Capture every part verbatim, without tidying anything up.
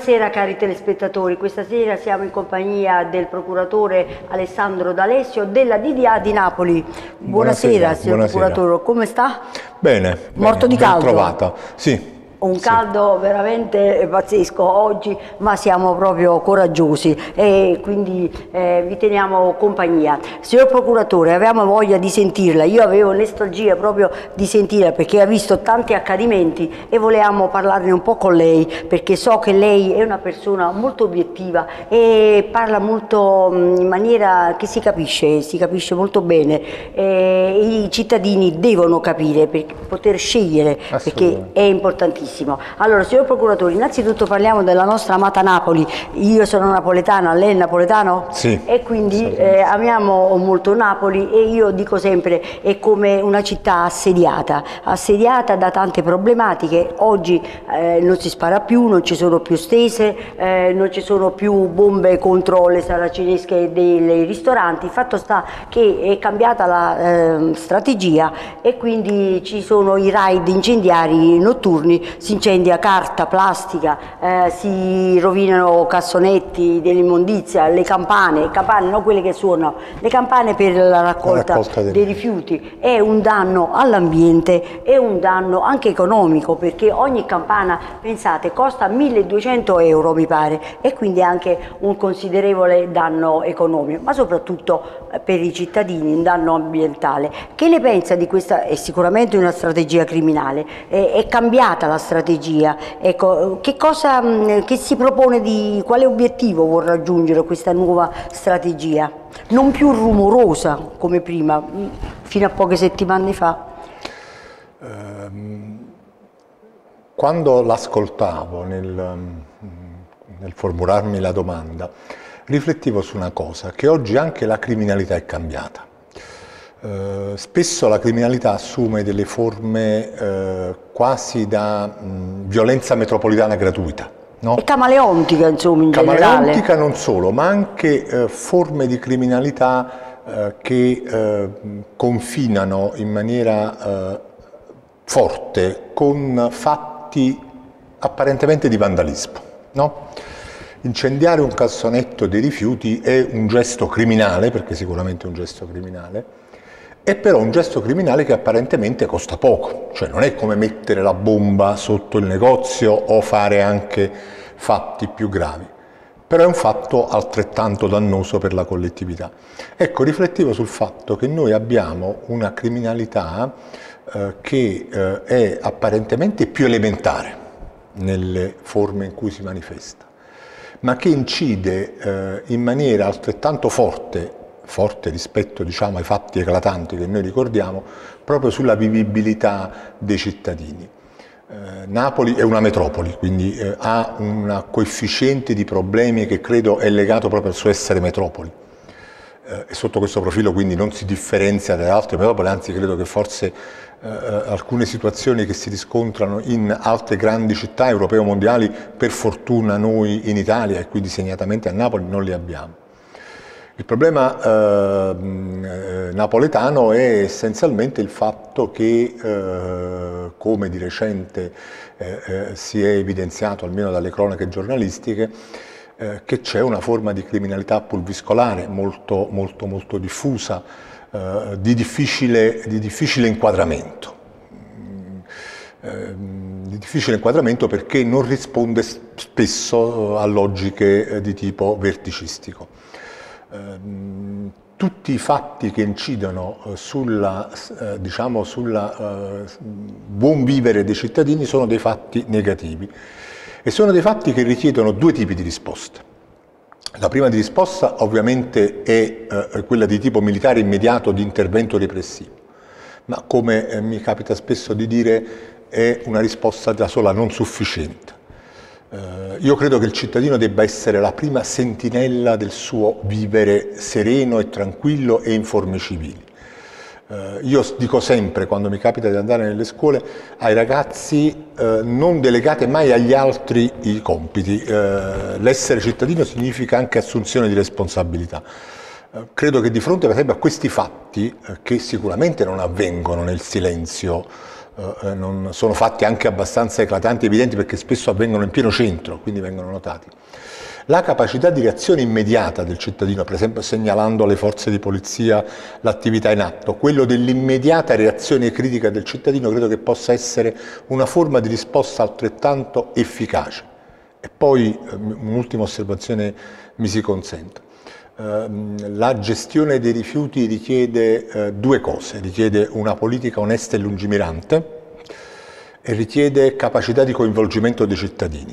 Buonasera cari telespettatori, questa sera siamo in compagnia del procuratore Alessandro D'Alessio della D D A di Napoli. Buonasera, buonasera signor buonasera. procuratore, come sta? Bene, morto bene, di caldo? ben trovata, sì. Un caldo sì. veramente pazzesco oggi, ma siamo proprio coraggiosi e quindi eh, vi teniamo compagnia. Signor procuratore, avevamo voglia di sentirla, io avevo nostalgia proprio di sentirla perché ha visto tanti accadimenti e volevamo parlarne un po' con lei perché so che lei è una persona molto obiettiva e parla molto in maniera che si capisce, si capisce molto bene. E i cittadini devono capire per poter scegliere perché è importantissimo. Allora, signor procuratore, innanzitutto parliamo della nostra amata Napoli. Io sono napoletana, lei è napoletano? Sì. E quindi eh, amiamo molto Napoli e io dico sempre è come una città assediata, assediata da tante problematiche. Oggi eh, non si spara più, non ci sono più stese, eh, non ci sono più bombe contro le saracinesche dei ristoranti. Il fatto sta che è cambiata la eh, strategia e quindi ci sono i raid incendiari notturni. Si incendia carta, plastica, eh, si rovinano cassonetti dell'immondizia, le campane, campane non quelle che suonano, le campane per la raccolta, la raccolta dei, dei rifiuti. È un danno all'ambiente, è un danno anche economico perché ogni campana, pensate, costa milleduecento euro mi pare e quindi è anche un considerevole danno economico, ma soprattutto per i cittadini un danno ambientale. Che ne pensa di questa? È sicuramente una strategia criminale, è, è cambiata la strategia, ecco, che cosa che si propone di, quale obiettivo vuol raggiungere questa nuova strategia? Non più rumorosa come prima, fino a poche settimane fa. Um, quando l'ascoltavo nel, nel formularmi la domanda, riflettevo su una cosa, che oggi anche la criminalità è cambiata. Uh, spesso la criminalità assume delle forme uh, quasi da mh, violenza metropolitana gratuita, no? E camaleontica, insomma, in camaleontica generale. non solo, ma anche uh, forme di criminalità uh, che uh, confinano in maniera uh, forte con fatti apparentemente di vandalismo, no? Incendiare un cassonetto dei rifiuti è un gesto criminale, perché sicuramente è un gesto criminale, è però un gesto criminale che apparentemente costa poco, cioè non è come mettere la bomba sotto il negozio o fare anche fatti più gravi, però è un fatto altrettanto dannoso per la collettività. Ecco, riflettevo sul fatto che noi abbiamo una criminalità eh, che eh, è apparentemente più elementare nelle forme in cui si manifesta, ma che incide eh, in maniera altrettanto forte forte rispetto, diciamo, ai fatti eclatanti che noi ricordiamo, proprio sulla vivibilità dei cittadini. Eh, Napoli è una metropoli, quindi eh, ha un coefficiente di problemi che credo è legato proprio al suo essere metropoli. Eh, e sotto questo profilo quindi non si differenzia dalle altre metropoli, anzi credo che forse eh, alcune situazioni che si riscontrano in altre grandi città europee o mondiali, per fortuna noi in Italia e quindi segnatamente a Napoli non le abbiamo. Il problema eh, napoletano è essenzialmente il fatto che, eh, come di recente eh, eh, si è evidenziato, almeno dalle cronache giornalistiche, eh, che c'è una forma di criminalità pulviscolare molto, molto, molto diffusa, eh, di, difficile, di difficile inquadramento. Eh, di difficile inquadramento perché non risponde spesso a logiche di tipo verticistico. Uh, tutti i fatti che incidono uh, sulla, uh, diciamo, sulla uh, buon vivere dei cittadini sono dei fatti negativi e sono dei fatti che richiedono due tipi di risposte. La prima di risposta ovviamente è uh, quella di tipo militare immediato di intervento repressivo, ma come eh, mi capita spesso di dire è una risposta da sola non sufficiente. Uh, io credo che il cittadino debba essere la prima sentinella del suo vivere sereno e tranquillo e in forme civili. Uh, io dico sempre, quando mi capita di andare nelle scuole, ai ragazzi uh, non delegate mai agli altri i compiti. Uh, l'essere cittadino significa anche assunzione di responsabilità. Uh, credo che di fronte per esempio a questi fatti, uh, che sicuramente non avvengono nel silenzio eh, non sono fatti anche abbastanza eclatanti e evidenti perché spesso avvengono in pieno centro, quindi vengono notati. La capacità di reazione immediata del cittadino, per esempio segnalando alle forze di polizia l'attività in atto, quello dell'immediata reazione critica del cittadino credo che possa essere una forma di risposta altrettanto efficace. E poi un'ultima osservazione mi si consenta. La gestione dei rifiuti richiede due cose, richiede una politica onesta e lungimirante e richiede capacità di coinvolgimento dei cittadini.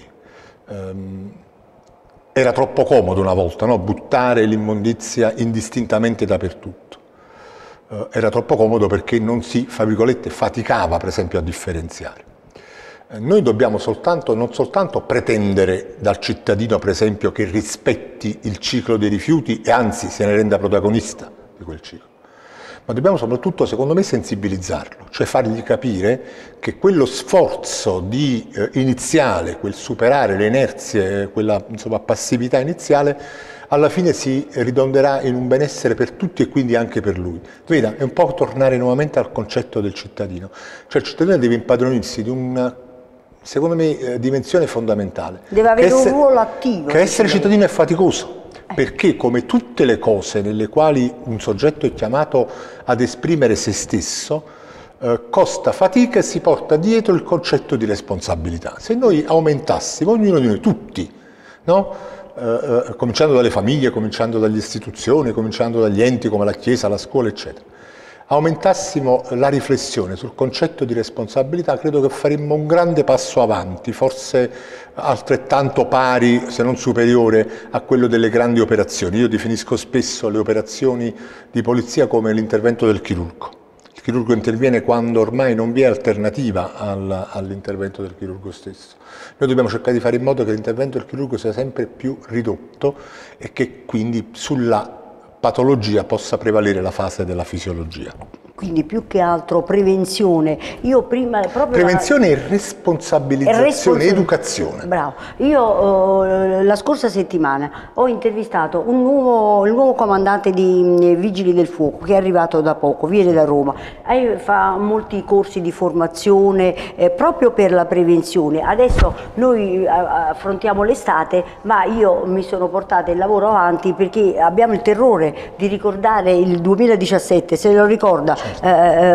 Era troppo comodo una volta, no? Buttare l'immondizia indistintamente dappertutto. Eh, era troppo comodo perché non si, fra virgolette, faticava per esempio a differenziare. Eh, noi dobbiamo soltanto, non soltanto pretendere dal cittadino per esempio che rispetti il ciclo dei rifiuti e anzi se ne renda protagonista di quel ciclo, ma dobbiamo soprattutto, secondo me, sensibilizzarlo, cioè fargli capire che quello sforzo di, eh, iniziale, quel superare le inerzie, quella insomma, passività iniziale, alla fine si ridonderà in un benessere per tutti e quindi anche per lui. Veda, è un po' tornare nuovamente al concetto del cittadino, cioè il cittadino deve impadronirsi di una, secondo me, eh, dimensione fondamentale. Deve avere essere, un ruolo attivo. Che essere cittadino è faticoso. Perché come tutte le cose nelle quali un soggetto è chiamato ad esprimere se stesso, eh, costa fatica e si porta dietro il concetto di responsabilità. Se noi aumentassimo, ognuno di noi, tutti, no? eh, eh, cominciando dalle famiglie, cominciando dalle istituzioni, cominciando dagli enti come la Chiesa, la scuola, eccetera, aumentassimo la riflessione sul concetto di responsabilità, credo che faremmo un grande passo avanti, forse altrettanto pari, se non superiore, a quello delle grandi operazioni. Io definisco spesso le operazioni di polizia come l'intervento del chirurgo. Il chirurgo interviene quando ormai non vi è alternativa al, all'intervento del chirurgo stesso. Noi dobbiamo cercare di fare in modo che l'intervento del chirurgo sia sempre più ridotto e che quindi sulla patologia possa prevalere la fase della fisiologia. Quindi più che altro prevenzione. Io prima proprio prevenzione la... e responsabilizzazione, e responsab... educazione. Bravo. Io eh, la scorsa settimana ho intervistato un nuovo, il nuovo comandante di eh, Vigili del Fuoco che è arrivato da poco, viene da Roma, e fa molti corsi di formazione eh, proprio per la prevenzione. Adesso noi eh, affrontiamo l'estate, ma io mi sono portata il lavoro avanti perché abbiamo il terrore di ricordare il duemiladiciassette, se lo ricorda. Eh,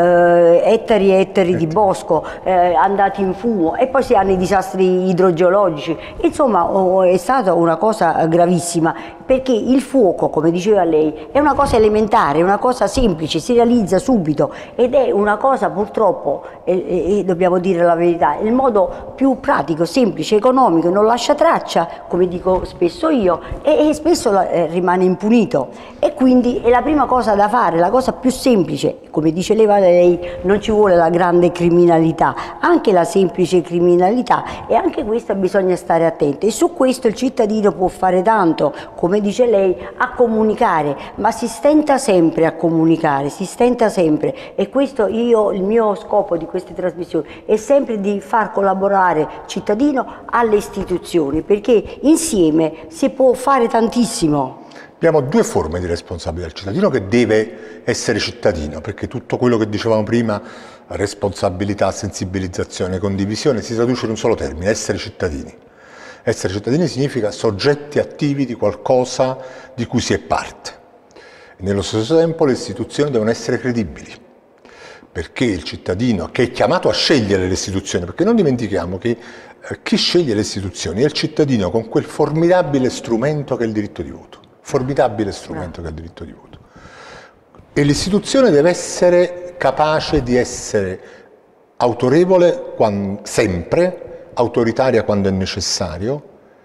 eh, ettari e ettari di bosco eh, andati in fumo e poi si hanno i disastri idrogeologici. Insomma, oh, è stata una cosa gravissima perché il fuoco, come diceva lei, è una cosa elementare, una cosa semplice, si realizza subito ed è una cosa purtroppo, e, e, e dobbiamo dire la verità, il modo più pratico, semplice, economico, non lascia traccia, come dico spesso io, e, e spesso eh, rimane impunito. E quindi è la prima cosa da fare, la cosa più semplice. Come dice lei, non ci vuole la grande criminalità, anche la semplice criminalità, e anche questa bisogna stare attenti. E su questo il cittadino può fare tanto, come dice lei, a comunicare, ma si stenta sempre a comunicare, si stenta sempre. E questo io, il mio scopo di queste trasmissioni è sempre di far collaborare il cittadino alle istituzioni, perché insieme si può fare tantissimo. Abbiamo due forme di responsabilità. Il cittadino che deve essere cittadino, perché tutto quello che dicevamo prima, responsabilità, sensibilizzazione, condivisione, si traduce in un solo termine, essere cittadini. Essere cittadini significa soggetti attivi di qualcosa di cui si è parte. E nello stesso tempo le istituzioni devono essere credibili, perché il cittadino che è chiamato a scegliere le istituzioni, perché non dimentichiamo che eh, chi sceglie le istituzioni è il cittadino con quel formidabile strumento che è il diritto di voto. Formidabile strumento che è il diritto di voto. E l'istituzione deve essere capace di essere autorevole quando, sempre, autoritaria quando è necessario,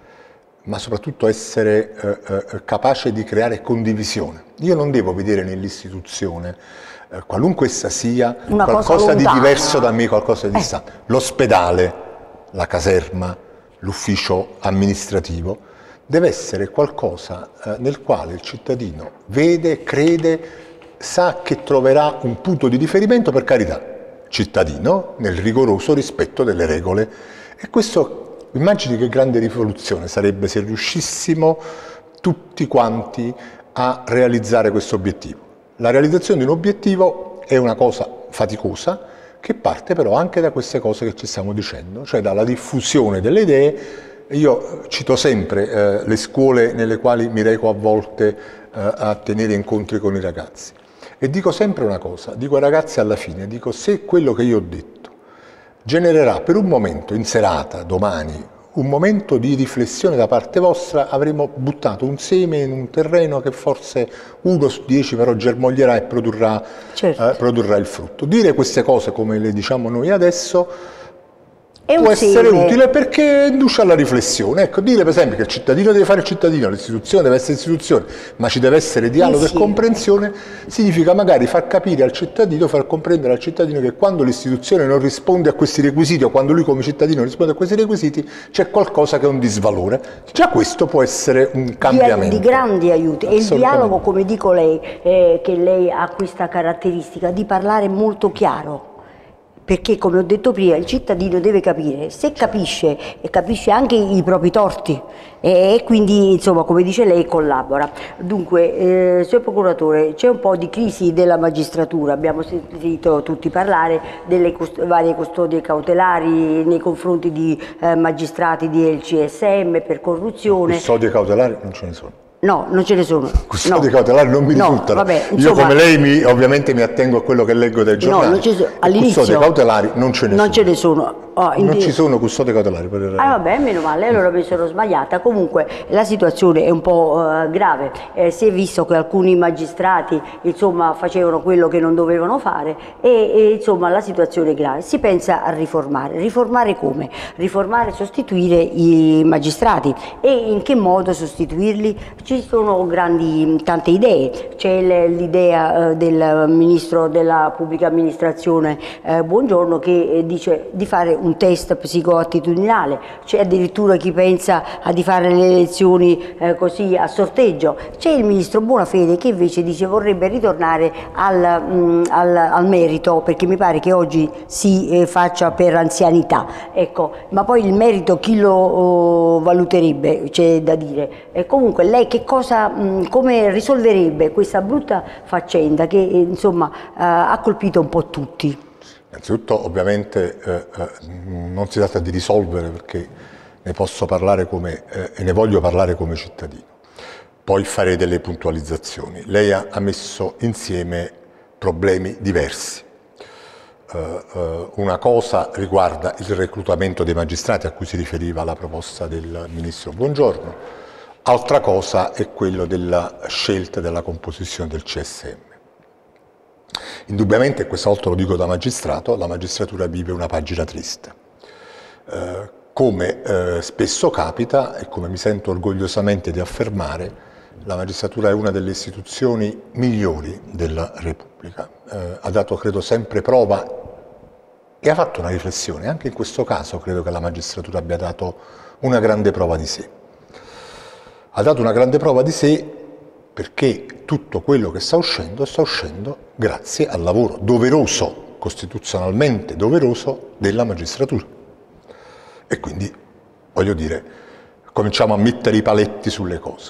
ma soprattutto essere eh, eh, capace di creare condivisione. Io non devo vedere nell'istituzione, eh, qualunque essa sia, Una qualcosa di diverso da me, qualcosa di distante. Eh. L'ospedale, la caserma, l'ufficio amministrativo, deve essere qualcosa eh, nel quale il cittadino vede, crede, sa che troverà un punto di riferimento, per carità, cittadino, nel rigoroso rispetto delle regole. E questo, immagini che grande rivoluzione sarebbe se riuscissimo tutti quanti a realizzare questo obiettivo. La realizzazione di un obiettivo è una cosa faticosa, che parte però anche da queste cose che ci stiamo dicendo, cioè dalla diffusione delle idee. Io cito sempre eh, le scuole nelle quali mi reco a volte eh, a tenere incontri con i ragazzi e dico sempre una cosa, dico ai ragazzi alla fine, dico se quello che io ho detto genererà per un momento in serata, domani, un momento di riflessione da parte vostra, avremo buttato un seme in un terreno che forse uno su dieci però germoglierà e produrrà, certo. eh, produrrà il frutto. Dire queste cose come le diciamo noi adesso è può essere seme. utile perché induce alla riflessione. Ecco, dire per esempio che il cittadino deve fare il cittadino, l'istituzione deve essere istituzione, ma ci deve essere dialogo e comprensione, significa magari far capire al cittadino, far comprendere al cittadino che quando l'istituzione non risponde a questi requisiti o quando lui come cittadino risponde a questi requisiti c'è qualcosa che è un disvalore. Già questo può essere un cambiamento. Di, di grandi aiuti. E il dialogo, come dico lei, eh, che lei ha questa caratteristica di parlare molto chiaro. Perché, come ho detto prima, il cittadino deve capire, se capisce e capisce anche i propri torti e quindi, insomma, come dice lei, collabora. Dunque, eh, signor Procuratore, c'è un po' di crisi della magistratura, abbiamo sentito tutti parlare delle cust- varie custodie cautelari nei confronti di eh, magistrati del C S M per corruzione. Custodie cautelari non ce ne sono. No, non ce ne sono. Custodie no. cautelari non mi no, risultano. Vabbè, insomma, io come lei mi, ovviamente mi attengo a quello che leggo dai giornali. No, non ci sono. All'inizio custodie cautelari non ce ne non sono. Ce ne sono. Oh, non ci sono custodie cautelari per il Ah vabbè, meno male, allora mi sono sbagliata. Comunque la situazione è un po' uh, grave. Eh, si è visto che alcuni magistrati insomma facevano quello che non dovevano fare e, e insomma la situazione è grave. Si pensa a riformare. Riformare come? Riformare, sostituire i magistrati. E in che modo sostituirli? Ci sono grandi, tante idee. C'è l'idea uh, del ministro della pubblica amministrazione uh, Buongiorno che eh, dice di fare un test psicoattitudinale, c'è addirittura chi pensa a di fare le elezioni eh, così a sorteggio, c'è il ministro Bonafede che invece dice vorrebbe ritornare al, mh, al, al merito, perché mi pare che oggi si eh, faccia per anzianità, ecco, ma poi il merito chi lo oh, valuterebbe, c'è da dire. E comunque lei che cosa, mh, come risolverebbe questa brutta faccenda che eh, insomma eh, ha colpito un po' tutti? Innanzitutto ovviamente eh, eh, non si tratta di risolvere perché ne posso parlare come, eh, e ne voglio parlare come cittadino, poi fare delle puntualizzazioni. Lei ha, ha messo insieme problemi diversi. Uh, uh, una cosa riguarda il reclutamento dei magistrati a cui si riferiva la proposta del Ministro Buongiorno, altra cosa è quello della scelta della composizione del C S M. Indubbiamente, e questa volta lo dico da magistrato, la magistratura vive una pagina triste. Eh, come eh, spesso capita, e come mi sento orgogliosamente di affermare, la magistratura è una delle istituzioni migliori della Repubblica. Eh, ha dato, credo, sempre prova e ha fatto una riflessione. Anche in questo caso credo che la magistratura abbia dato una grande prova di sé. Ha dato una grande prova di sé perché tutto quello che sta uscendo sta uscendo grazie al lavoro doveroso, costituzionalmente doveroso, della magistratura. E quindi, voglio dire, cominciamo a mettere i paletti sulle cose.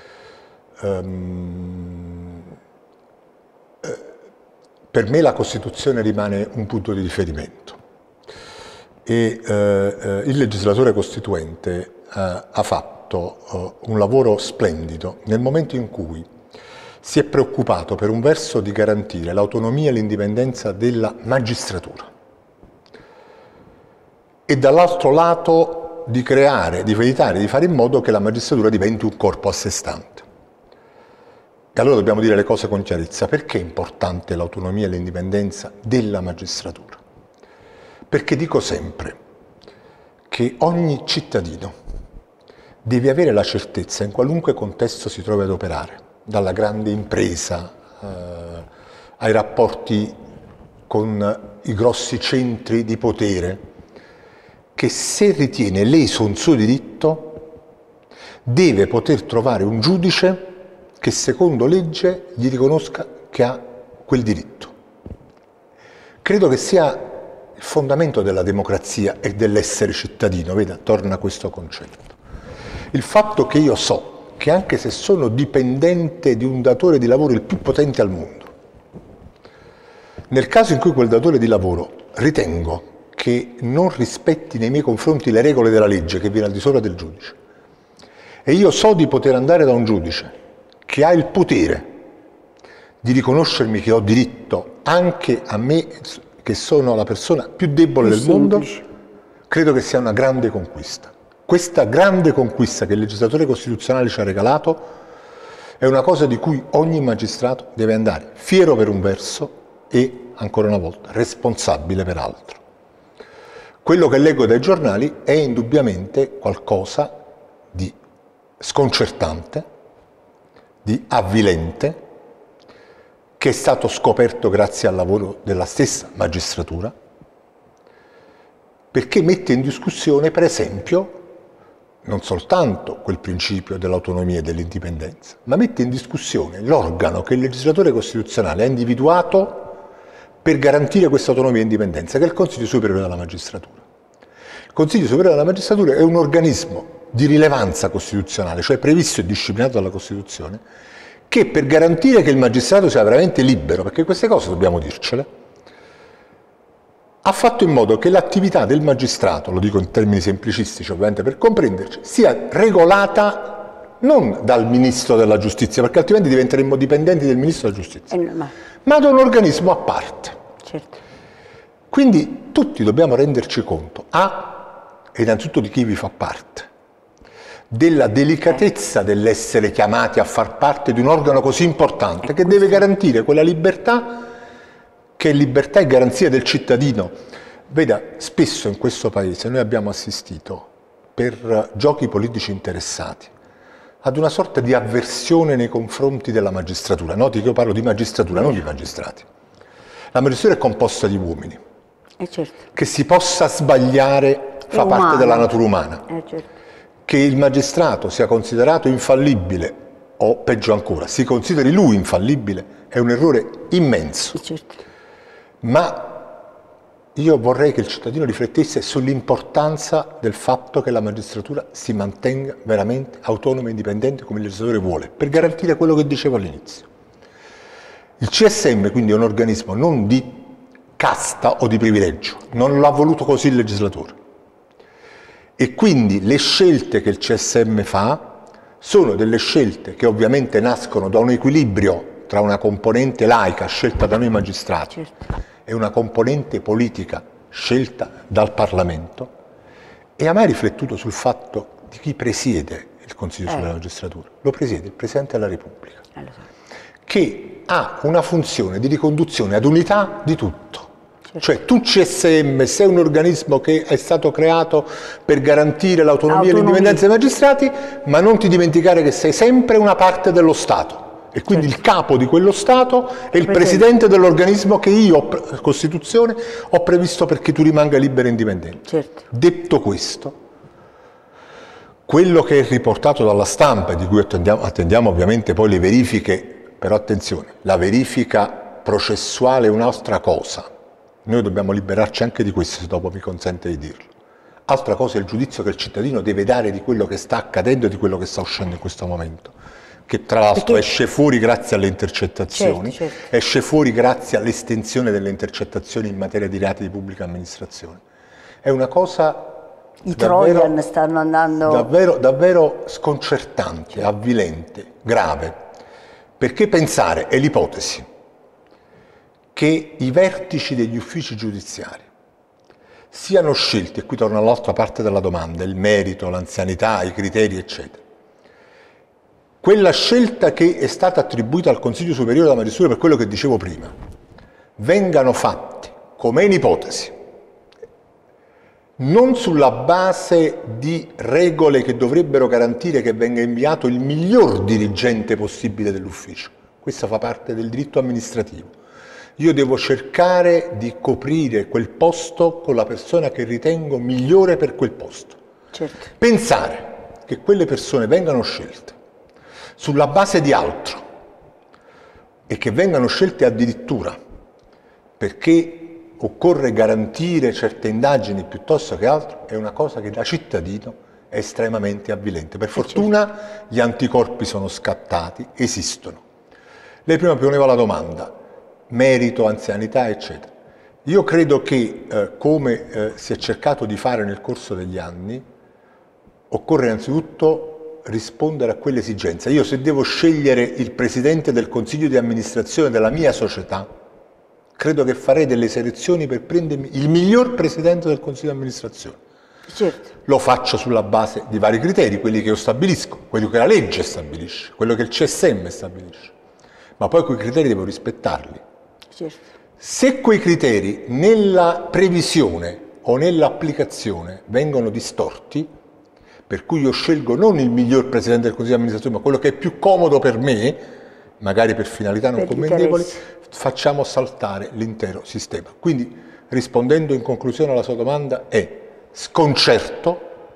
Um, eh, per me la Costituzione rimane un punto di riferimento e eh, eh, il legislatore costituente eh, ha fatto un lavoro splendido nel momento in cui si è preoccupato per un verso di garantire l'autonomia e l'indipendenza della magistratura e dall'altro lato di creare, di evitare, di fare in modo che la magistratura diventi un corpo a sé stante. E allora dobbiamo dire le cose con chiarezza. Perché è importante l'autonomia e l'indipendenza della magistratura? Perché dico sempre che ogni cittadino deve avere la certezza, in qualunque contesto si trovi ad operare, dalla grande impresa eh, ai rapporti con i grossi centri di potere, che se ritiene leso un suo diritto deve poter trovare un giudice che secondo legge gli riconosca che ha quel diritto. Credo che sia il fondamento della democrazia e dell'essere cittadino, veda, torna a questo concetto. Il fatto che io so che anche se sono dipendente di un datore di lavoro il più potente al mondo, nel caso in cui quel datore di lavoro ritengo che non rispetti nei miei confronti le regole della legge che viene al di sopra del giudice, e io so di poter andare da un giudice che ha il potere di riconoscermi che ho diritto anche a me, che sono la persona più debole più del semplice. mondo, credo che sia una grande conquista. Questa grande conquista che il legislatore costituzionale ci ha regalato è una cosa di cui ogni magistrato deve andare fiero per un verso e, ancora una volta, responsabile per altro. Quello che leggo dai giornali è indubbiamente qualcosa di sconcertante, di avvilente, che è stato scoperto grazie al lavoro della stessa magistratura, perché mette in discussione, per esempio, non soltanto quel principio dell'autonomia e dell'indipendenza, ma mette in discussione l'organo che il legislatore costituzionale ha individuato per garantire questa autonomia e indipendenza, che è il Consiglio Superiore della Magistratura. Il Consiglio Superiore della Magistratura è un organismo di rilevanza costituzionale, cioè previsto e disciplinato dalla Costituzione, che per garantire che il magistrato sia veramente libero, perché queste cose dobbiamo dircele, ha fatto in modo che l'attività del magistrato, lo dico in termini semplicistici ovviamente per comprenderci, sia regolata non dal Ministro della Giustizia, perché altrimenti diventeremmo dipendenti del Ministro della Giustizia, eh, ma... ma da un organismo a parte. Certo. Quindi tutti dobbiamo renderci conto, A, innanzitutto di chi vi fa parte, della delicatezza dell'essere chiamati a far parte di un organo così importante che deve garantire quella libertà che è libertà e garanzia del cittadino. Veda, spesso in questo Paese noi abbiamo assistito, per giochi politici interessati, ad una sorta di avversione nei confronti della magistratura. Noti che io parlo di magistratura, non di magistrati. La magistratura è composta di uomini. Eh certo. Che si possa sbagliare fa è parte umano. della natura umana. Eh certo. Che il magistrato sia considerato infallibile, o peggio ancora, si consideri lui infallibile, è un errore immenso. Eh certo. Ma io vorrei che il cittadino riflettesse sull'importanza del fatto che la magistratura si mantenga veramente autonoma e indipendente come il legislatore vuole, per garantire quello che dicevo all'inizio. Il C S M quindi è un organismo non di casta o di privilegio, non l'ha voluto così il legislatore. E quindi le scelte che il C S M fa sono delle scelte che ovviamente nascono da un equilibrio tra una componente laica scelta da noi magistrati, certo, e una componente politica scelta dal Parlamento, e ha mai riflettuto sul fatto di chi presiede il Consiglio Superiore della Magistratura? Lo presiede il Presidente della Repubblica, eh, lo so, che ha una funzione di riconduzione ad unità di tutto. Certo. Cioè tu C S M sei un organismo che è stato creato per garantire l'autonomia e l'indipendenza dei magistrati, ma non ti dimenticare che sei sempre una parte dello Stato. E quindi certo, il capo di quello Stato è il presidente dell'organismo che io, Costituzione, ho previsto perché tu rimanga libero e indipendente. Certo. Detto questo, quello che è riportato dalla stampa, di cui attendiamo, attendiamo ovviamente poi le verifiche, però attenzione, la verifica processuale è un'altra cosa. Noi dobbiamo liberarci anche di questo, se dopo mi consente di dirlo. Altra cosa è il giudizio che il cittadino deve dare di quello che sta accadendo e di quello che sta uscendo in questo momento, che tra l'altro Perché... esce fuori grazie alle intercettazioni, certo, certo, esce fuori grazie all'estensione delle intercettazioni in materia di reati di pubblica amministrazione. È una cosa I davvero, Trojan stanno andando... davvero, davvero sconcertante, certo, avvilente, grave, perché pensare, è l'ipotesi, che i vertici degli uffici giudiziari siano scelti, e qui torno all'altra parte della domanda, il merito, l'anzianità, i criteri, eccetera. Quella scelta che è stata attribuita al Consiglio Superiore della Magistratura, per quello che dicevo prima, vengano fatti, come in ipotesi, non sulla base di regole che dovrebbero garantire che venga inviato il miglior dirigente possibile dell'ufficio. Questo fa parte del diritto amministrativo. Io devo cercare di coprire quel posto con la persona che ritengo migliore per quel posto. Certo. Pensare che quelle persone vengano scelte sulla base di altro e che vengano scelte addirittura perché occorre garantire certe indagini piuttosto che altro è una cosa che da cittadino è estremamente avvilente. Per fortuna gli anticorpi sono scattati, esistono. Lei prima poneva la domanda, merito, anzianità, eccetera. Io credo che, eh, come eh, si è cercato di fare nel corso degli anni, occorre innanzitutto rispondere a quell'esigenza. Io, se devo scegliere il presidente del consiglio di amministrazione della mia società, credo che farei delle selezioni per prendermi il miglior presidente del consiglio di amministrazione. Certo. Lo faccio sulla base di vari criteri, quelli che io stabilisco, quello che la legge stabilisce, quello che il C S M stabilisce, ma poi quei criteri devo rispettarli. Certo. Se quei criteri nella previsione o nell'applicazione vengono distorti, per cui io scelgo non il miglior presidente del consiglio di amministrazione, ma quello che è più comodo per me, magari per finalità non commendevoli, facciamo saltare l'intero sistema. Quindi, rispondendo in conclusione alla sua domanda, è sconcerto,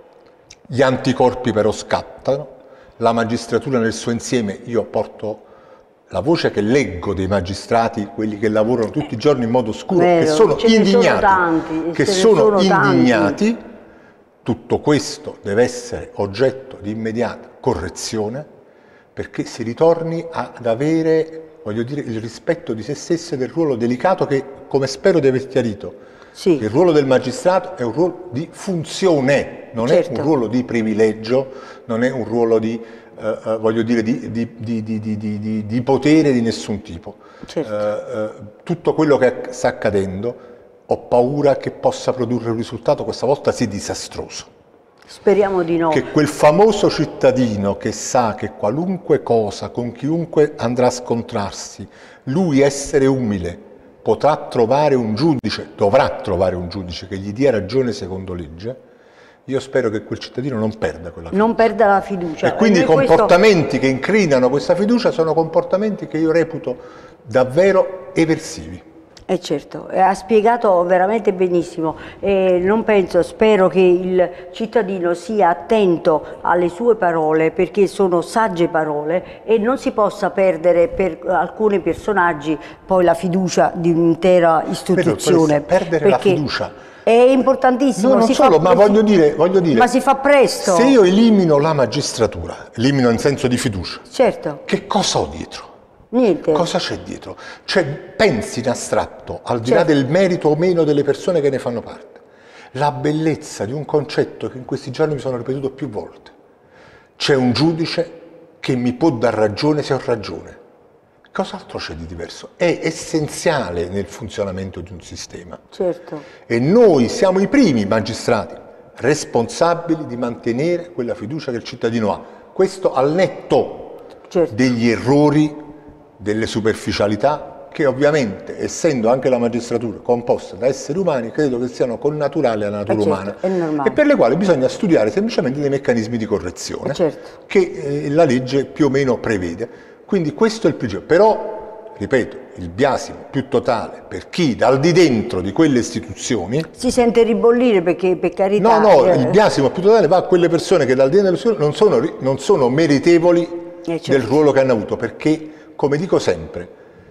gli anticorpi però scattano, la magistratura nel suo insieme, io porto la voce che leggo dei magistrati, quelli che lavorano tutti i giorni in modo oscuro, Vero, che sono indignati, sono tanti, che sono, sono indignati, tanti. Tutto questo deve essere oggetto di immediata correzione, perché si ritorni ad avere, voglio dire, il rispetto di se stessi e del ruolo delicato che, come spero di aver chiarito, sì. Il ruolo del magistrato è un ruolo di funzione, non certo. È un ruolo di privilegio, non è un ruolo di, eh, eh, voglio dire, di, di, di, di, di, di, di potere di nessun tipo. Certo. Eh, eh, tutto quello che sta accadendo, ho paura che possa produrre un risultato questa volta sì disastroso. Speriamo di no. Che quel famoso cittadino che sa che qualunque cosa, con chiunque andrà a scontrarsi, lui essere umile, potrà trovare un giudice, dovrà trovare un giudice che gli dia ragione secondo legge, io spero che quel cittadino non perda quella fiducia. Non perda la fiducia. E quindi e i comportamenti questo... che incrinano questa fiducia sono comportamenti che io reputo davvero eversivi. Eh certo, ha spiegato veramente benissimo e non penso, spero che il cittadino sia attento alle sue parole perché sono sagge parole e non si possa perdere per alcuni personaggi poi la fiducia di un'intera istituzione. Però, perdere la fiducia è importantissimo. No, non si solo, fa, ma voglio dire, voglio dire, ma si fa presto. Se io elimino la magistratura, elimino in senso di fiducia, certo. Che cosa ho dietro? Niente. Cosa c'è dietro? Cioè, pensi in astratto, al di certo. là del merito o meno delle persone che ne fanno parte, la bellezza di un concetto che in questi giorni mi sono ripetuto più volte. C'è un giudice che mi può dar ragione se ho ragione. Cos'altro c'è di diverso? È essenziale nel funzionamento di un sistema. Certo. E noi siamo i primi magistrati responsabili di mantenere quella fiducia che il cittadino ha. Questo al netto certo. degli errori, delle superficialità che ovviamente, essendo anche la magistratura composta da esseri umani, credo che siano connaturali alla natura certo, umana e per le quali bisogna studiare semplicemente dei meccanismi di correzione certo. che eh, la legge più o meno prevede. Quindi questo è il principio. Però, ripeto, il biasimo più totale per chi dal di dentro di quelle istituzioni si sente ribollire perché per carità... No, no, il biasimo più totale va a quelle persone che dal di dentro delle istituzioni non sono, non sono meritevoli eh, certo. del ruolo che hanno avuto, perché come dico sempre,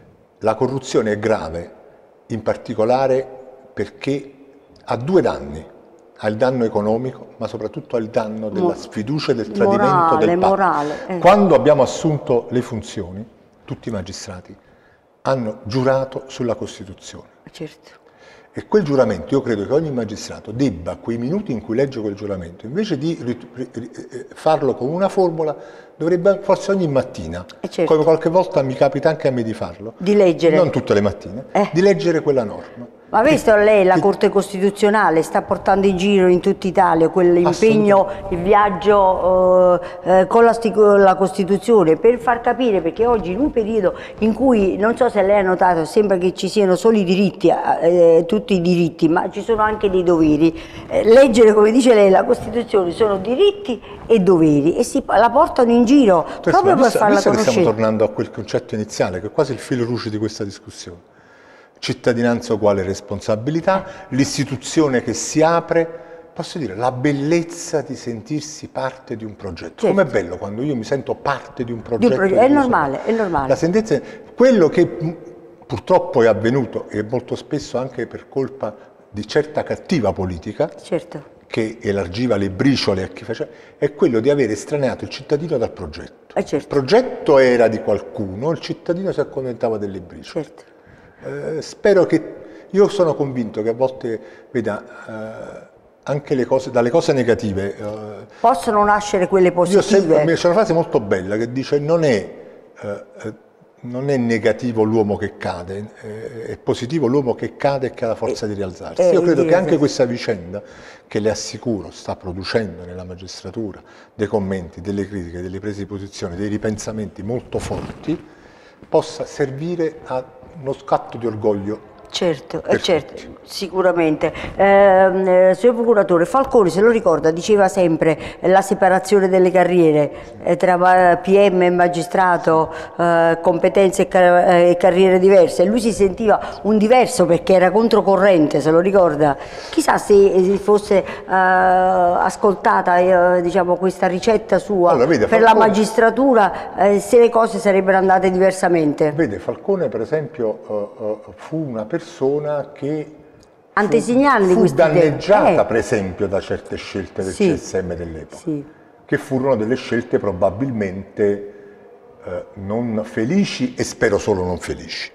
la corruzione è grave, in particolare perché ha due danni, ha il danno economico, ma soprattutto ha il danno della sfiducia e del tradimento morale, del patto. Morale, eh. Quando abbiamo assunto le funzioni, tutti i magistrati hanno giurato sulla Costituzione. Certo. E quel giuramento, io credo che ogni magistrato debba, quei minuti in cui legge quel giuramento, invece di farlo con una formula, dovrebbe forse ogni mattina, certo. come qualche volta mi capita anche a me di farlo, di leggere, non tutte le mattine, eh. di leggere quella norma. Ma visto lei la Corte Costituzionale sta portando in giro in tutta Italia quell'impegno, il viaggio eh, eh, con la, la Costituzione per far capire, perché oggi in un periodo in cui, non so se lei ha notato, sembra che ci siano solo i diritti, eh, tutti i diritti, ma ci sono anche dei doveri. Eh, leggere, come dice lei, la Costituzione sono diritti e doveri e si, la portano in giro Questo, proprio per farla conoscere. Stiamo tornando a quel concetto iniziale che è quasi il filo rouge di questa discussione. Cittadinanza uguale responsabilità, l'istituzione che si apre, posso dire, la bellezza di sentirsi parte di un progetto. Certo. Com'è bello quando io mi sento parte di un progetto. Di un progetto. È normale, è normale. La sentenza, quello che purtroppo è avvenuto, e molto spesso anche per colpa di certa cattiva politica, certo. che elargiva le briciole a chi faceva, è quello di aver estraneato il cittadino dal progetto. Eh certo. Il progetto era di qualcuno, il cittadino si accontentava delle briciole. Certo. Eh, spero che Io sono convinto che a volte, veda, eh, anche le cose, dalle cose negative... Eh, possono nascere quelle positive. Io sempre, c'è una frase molto bella che dice non è, eh, non è negativo l'uomo che cade, eh, è positivo l'uomo che cade e che ha la forza e, di rialzarsi. Io credo che anche questa vicenda, che le assicuro, sta producendo nella magistratura dei commenti, delle critiche, delle prese di posizione, dei ripensamenti molto forti, possa servire a uno scatto di orgoglio. Certo, eh certo, sicuramente. Eh, eh, signor Procuratore, Falcone se lo ricorda, diceva sempre eh, la separazione delle carriere eh, tra P M e magistrato, eh, competenze e, car e carriere diverse. Lui si sentiva un diverso perché era controcorrente, se lo ricorda. Chissà se eh, fosse eh, ascoltata eh, diciamo, questa ricetta sua allora, vede, per Falcone, la magistratura, eh, se le cose sarebbero andate diversamente. Vede, Falcone per esempio uh, uh, fu una persona persona che antesignani fu, fu danneggiata eh. per esempio da certe scelte del sì. C S M dell'epoca, sì. che furono delle scelte probabilmente eh, non felici e spero solo non felici.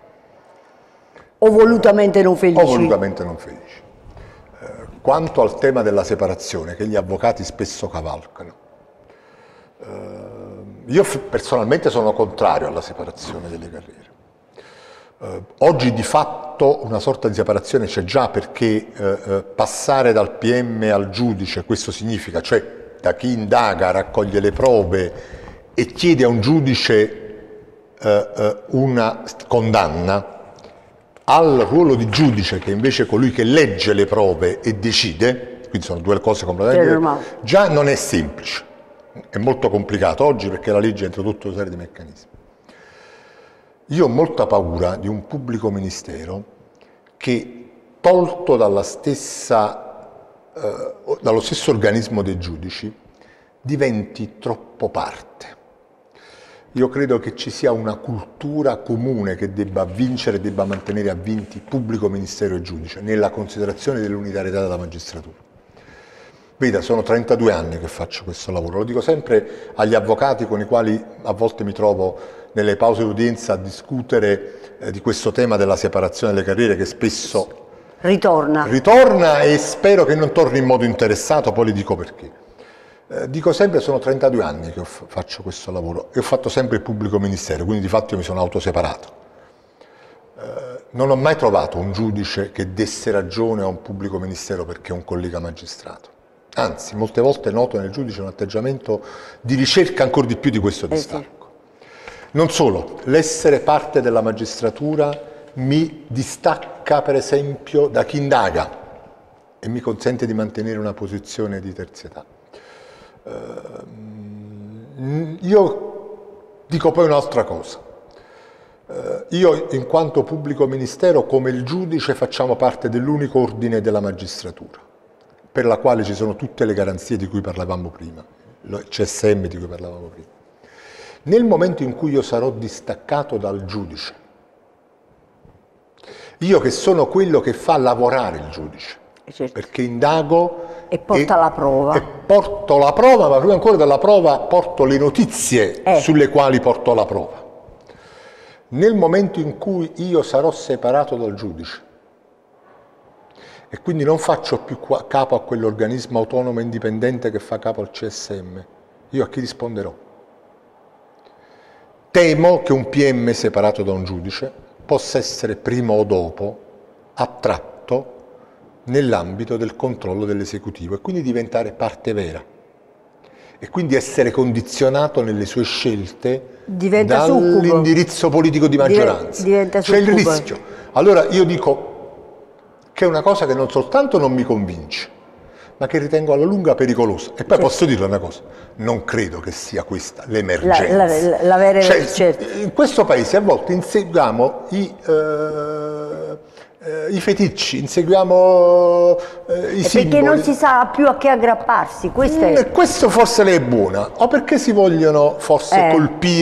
O volutamente non felici. O volutamente non felici. Eh, quanto al tema della separazione, che gli avvocati spesso cavalcano, eh, io personalmente sono contrario alla separazione delle carriere. Uh, oggi di fatto una sorta di separazione c'è già perché uh, uh, passare dal P M al giudice, questo significa, cioè da chi indaga, raccoglie le prove e chiede a un giudice uh, uh, una condanna, al ruolo di giudice che invece è colui che legge le prove e decide, quindi sono due cose completamente diverse, già non è semplice, è molto complicato oggi perché la legge ha introdotto una serie di meccanismi. Io ho molta paura di un pubblico ministero che, tolto dalla stessa, eh, dallo stesso organismo dei giudici, diventi troppo parte. Io credo che ci sia una cultura comune che debba vincere, debba mantenere avvinti pubblico ministero e giudice, nella considerazione dell'unitarietà della magistratura. Veda, sono trentadue anni che faccio questo lavoro, lo dico sempre agli avvocati con i quali a volte mi trovo nelle pause d'udienza a discutere eh, di questo tema della separazione delle carriere che spesso ritorna. ritorna e spero che non torni in modo interessato, poi le dico perché. Eh, dico sempre, sono trentadue anni che faccio questo lavoro e ho fatto sempre il pubblico ministero, quindi di fatto io mi sono autoseparato. Eh, non ho mai trovato un giudice che desse ragione a un pubblico ministero perché è un collega magistrato. Anzi, molte volte noto nel giudice un atteggiamento di ricerca ancora di più di questo distacco. Eh sì. Non solo, l'essere parte della magistratura mi distacca per esempio da chi indaga e mi consente di mantenere una posizione di terzietà. Uh, io dico poi un'altra cosa. Uh, io in quanto pubblico ministero come il giudice facciamo parte dell'unico ordine della magistratura, per la quale ci sono tutte le garanzie di cui parlavamo prima, il C S M di cui parlavamo prima. Nel momento in cui io sarò distaccato dal giudice, io che sono quello che fa lavorare il giudice, certo. perché indago e porta e, la prova. E porto la prova, ma prima ancora della prova porto le notizie eh. sulle quali porto la prova. Nel momento in cui io sarò separato dal giudice e quindi non faccio più capo a quell'organismo autonomo e indipendente che fa capo al C S M, io a chi risponderò? Temo che un P M separato da un giudice possa essere prima o dopo attratto nell'ambito del controllo dell'esecutivo e quindi diventare parte vera e quindi essere condizionato nelle sue scelte dall'indirizzo politico di maggioranza. C'è il rischio. Allora io dico che è una cosa che non soltanto non mi convince, ma che ritengo alla lunga pericolosa. E poi certo. posso dirle una cosa, non credo che sia questa l'emergenza. La, la, la vera cioè, certo. In questo paese a volte inseguiamo i, eh, eh, i feticci, inseguiamo eh, i e simboli. Perché non si sa più a che aggrapparsi. Questo, è... questo forse le è buona, o perché si vogliono forse eh. colpire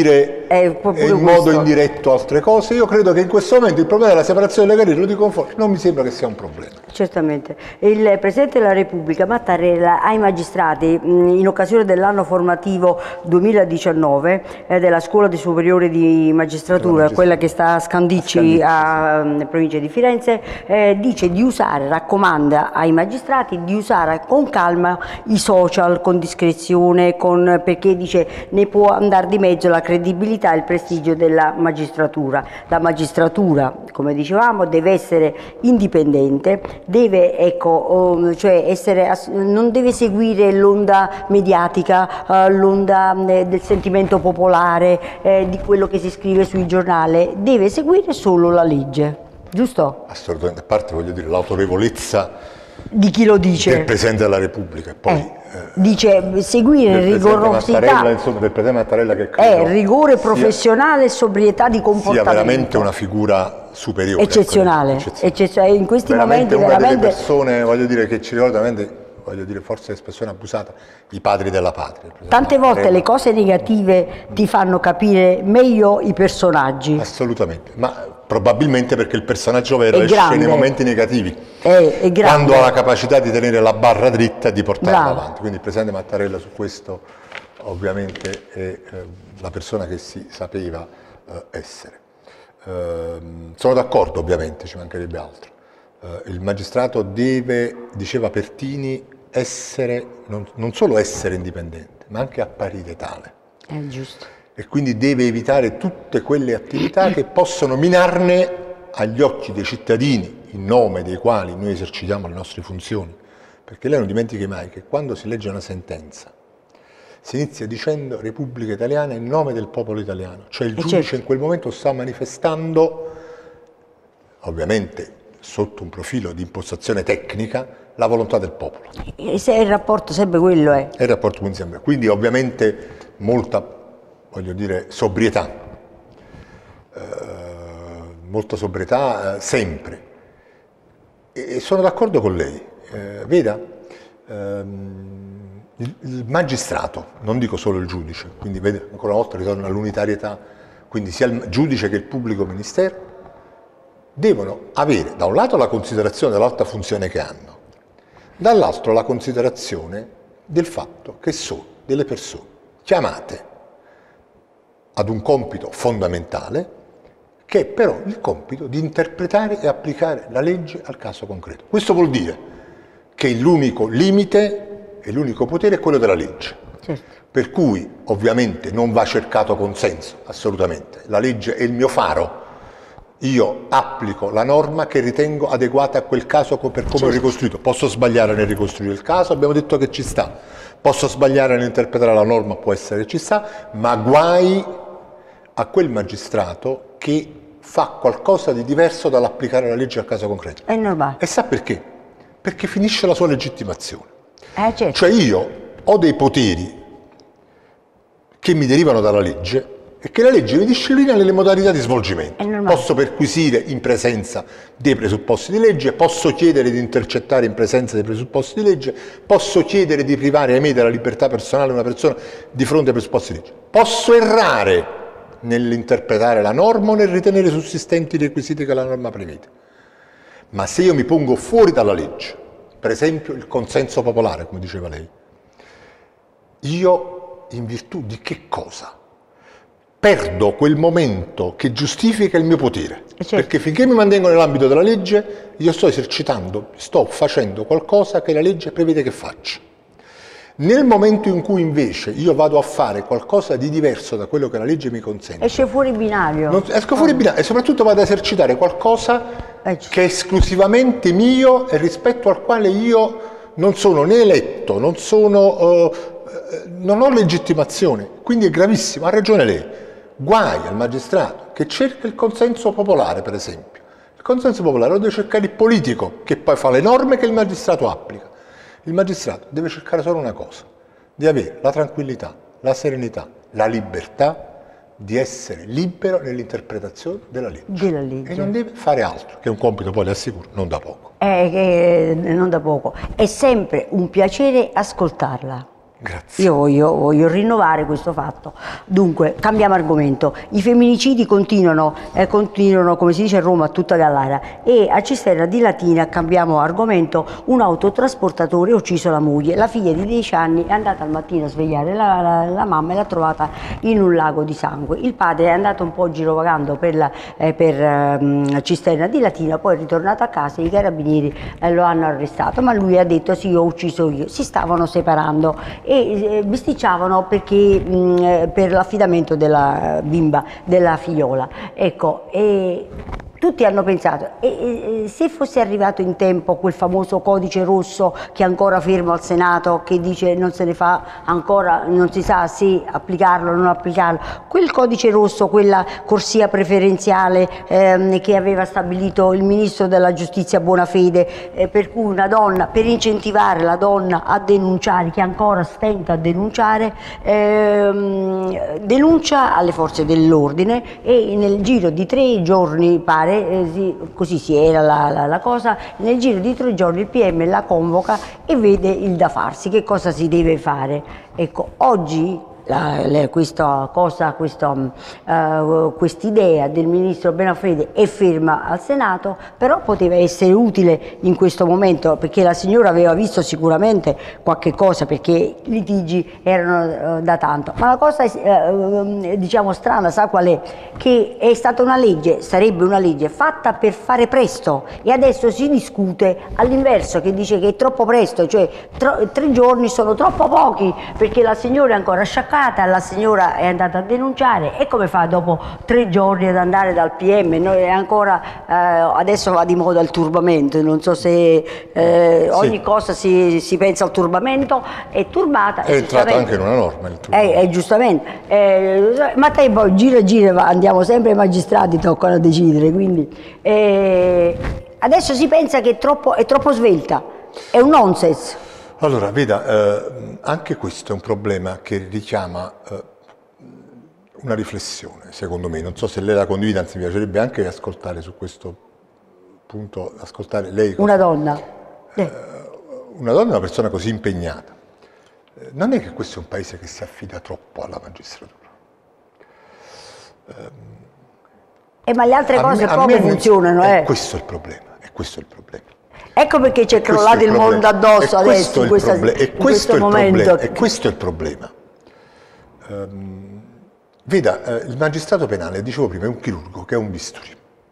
È in questo. modo indiretto altre cose. Io credo che in questo momento il problema della separazione delle carriere, lo dico con forza, non mi sembra che sia un problema. Certamente. Il Presidente della Repubblica Mattarella ai magistrati in occasione dell'anno formativo duemiladiciannove eh, della Scuola di Superiore di Magistratura, quella che sta a Scandicci, a, a provincia di Firenze, eh, dice di usare, raccomanda ai magistrati di usare con calma i social, con discrezione, con, perché dice ne può andare di mezzo la credibilità e il prestigio della magistratura. La magistratura, come dicevamo, deve essere indipendente, deve, ecco, cioè essere, non deve seguire l'onda mediatica, l'onda del sentimento popolare, eh, di quello che si scrive sui giornali, deve seguire solo la legge, giusto? Assolutamente, a parte voglio dire l'autorevolezza di chi lo dice, del Presidente della Repubblica, poi eh, eh, dice seguire rigorosità, Mattarella, insomma, del Presidente Mattarella, che credo è rigore professionale e sobrietà di comportamento, sia veramente una figura superiore, eccezionale, eccezionale. Eccezionale. In questi veramente momenti una veramente delle persone, voglio dire, che ci ricorda veramente, voglio dire, forse l'espressione abusata, i padri della patria. Tante volte le cose negative ti fanno capire meglio i personaggi. Assolutamente, ma probabilmente perché il personaggio vero è esce grande. nei momenti negativi, è, è quando ha la capacità di tenere la barra dritta e di portarla Bravo. avanti. Quindi il Presidente Mattarella su questo ovviamente è eh, la persona che si sapeva eh, essere. Eh, sono d'accordo, ovviamente, ci mancherebbe altro. Eh, il magistrato deve, diceva Pertini, essere, non, non solo essere indipendente, ma anche apparire tale. È giusto. E quindi deve evitare tutte quelle attività che possono minarne agli occhi dei cittadini, in nome dei quali noi esercitiamo le nostre funzioni. Perché lei non dimentichi mai che quando si legge una sentenza si inizia dicendo Repubblica Italiana in nome del popolo italiano, cioè il giudice certo. in quel momento sta manifestando, ovviamente sotto un profilo di impostazione tecnica, la volontà del popolo. E se il rapporto sempre quello è? È il rapporto quindi sempre. Quindi ovviamente molta, voglio dire, sobrietà, eh, molta sobrietà eh, sempre. E, e sono d'accordo con lei, eh, veda, ehm, il, il magistrato, non dico solo il giudice, quindi vede, ancora una volta ritorno all'unitarietà, quindi sia il giudice che il pubblico ministero, devono avere da un lato la considerazione dell'alta funzione che hanno, dall'altro la considerazione del fatto che sono delle persone chiamate ad un compito fondamentale, che è però il compito di interpretare e applicare la legge al caso concreto. Questo vuol dire che l'unico limite e l'unico potere è quello della legge. Certo. Per cui ovviamente non va cercato consenso, assolutamente. La legge è il mio faro. Io applico la norma che ritengo adeguata a quel caso per come certo. ho ricostruito. Posso sbagliare nel ricostruire il caso, abbiamo detto che ci sta. Posso sbagliare nell'interpretare la norma, può essere che ci sta, ma guai a quel magistrato che fa qualcosa di diverso dall'applicare la legge al caso concreto. È normale. E sa perché? Perché finisce la sua legittimazione. Eh, certo. Cioè io ho dei poteri che mi derivano dalla legge e che la legge mi disciplina nelle modalità di svolgimento. Posso perquisire in presenza dei presupposti di legge, posso chiedere di intercettare in presenza dei presupposti di legge, posso chiedere di privare ahimè della libertà personale una persona di fronte ai presupposti di legge. Posso errare nell'interpretare la norma o nel ritenere sussistenti i requisiti che la norma prevede. Ma se io mi pongo fuori dalla legge, per esempio il consenso popolare, come diceva lei, io in virtù di che cosa? Perdo quel momento che giustifica il mio potere, certo. perché finché mi mantengo nell'ambito della legge io sto esercitando, sto facendo qualcosa che la legge prevede che faccia. Nel momento in cui invece io vado a fare qualcosa di diverso da quello che la legge mi consente, esce fuori binario. Non, esco fuori oh. binario e soprattutto vado ad esercitare qualcosa che è esclusivamente mio e rispetto al quale io non sono né eletto, non sono, uh, non ho legittimazione. Quindi è gravissimo, ha ragione lei. Guai al magistrato che cerca il consenso popolare, per esempio. Il consenso popolare lo deve cercare il politico, che poi fa le norme che il magistrato applica. Il magistrato deve cercare solo una cosa, di avere la tranquillità, la serenità, la libertà di essere libero nell'interpretazione della legge. della legge. E non deve fare altro, che è un compito, poi le assicuro, non da poco. Eh, eh, non da poco. È sempre un piacere ascoltarla. Grazie. Io voglio, voglio rinnovare questo fatto. Dunque, cambiamo argomento. I femminicidi continuano, eh, continuano, come si dice a Roma, a tutta gallera. E a Cisterna di Latina, cambiamo argomento, un autotrasportatore ha ucciso la moglie. La figlia di dieci anni è andata al mattino a svegliare la, la, la mamma e l'ha trovata in un lago di sangue. Il padre è andato un po' girovagando per, la, eh, per eh, Cisterna di Latina, poi è ritornato a casa e i carabinieri eh, lo hanno arrestato, ma lui ha detto sì, ho ucciso io. Si stavano separando e bisticciavano perché mh, per l'affidamento della bimba, della figliola. Ecco, e tutti hanno pensato, e, e, se fosse arrivato in tempo quel famoso codice rosso che è ancora fermo al Senato, che dice non se ne fa ancora, non si sa se applicarlo o non applicarlo, quel codice rosso, quella corsia preferenziale ehm, che aveva stabilito il ministro della giustizia Bonafede, eh, per cui una donna, per incentivare la donna a denunciare, che ancora stenta a denunciare, ehm, denuncia alle forze dell'ordine e nel giro di tre giorni pare, Eh, sì, così si era la, la, la cosa, nel giro di tre giorni il P M la convoca e vede il da farsi, che cosa si deve fare. Ecco, oggi la, la, questa cosa, questa uh, quest'idea del ministro Bonafede è ferma al Senato, però poteva essere utile in questo momento, perché la signora aveva visto sicuramente qualche cosa, perché i litigi erano uh, da tanto. Ma la cosa uh, diciamo strana, sa qual è? Che è stata una legge, sarebbe una legge fatta per fare presto, e adesso si discute all'inverso, che dice che è troppo presto, cioè tro tre giorni sono troppo pochi, perché la signora è ancora sciaccata, la signora è andata a denunciare, e come fa dopo tre giorni ad andare dal P M? Noi è ancora, eh, adesso va di moda il turbamento, non so se eh, ogni sì. cosa si, si pensa al turbamento, è turbata. È entrato anche in una norma il turbamento. Eh, eh, giustamente, eh, ma te poi gira e gira, andiamo sempre ai magistrati, toccano a decidere, quindi eh, adesso si pensa che è troppo, è troppo svelta, è un nonsense. Allora, veda, eh, anche questo è un problema che richiama eh, una riflessione, secondo me. Non so se lei la condivida, anzi mi piacerebbe anche ascoltare su questo punto, ascoltare lei. Una donna. Eh, una donna è una persona così impegnata. Eh, non è che questo è un paese che si affida troppo alla magistratura. Eh, eh, ma le altre cose me, poche funzionano, eh. eh. Questo è il problema, è questo il problema. Ecco perché c'è crollato il, il mondo addosso adesso, in, questa, in questo momento. E questo è il problema. Um, veda, eh, il magistrato penale, dicevo prima, è un chirurgo che è un bisturi.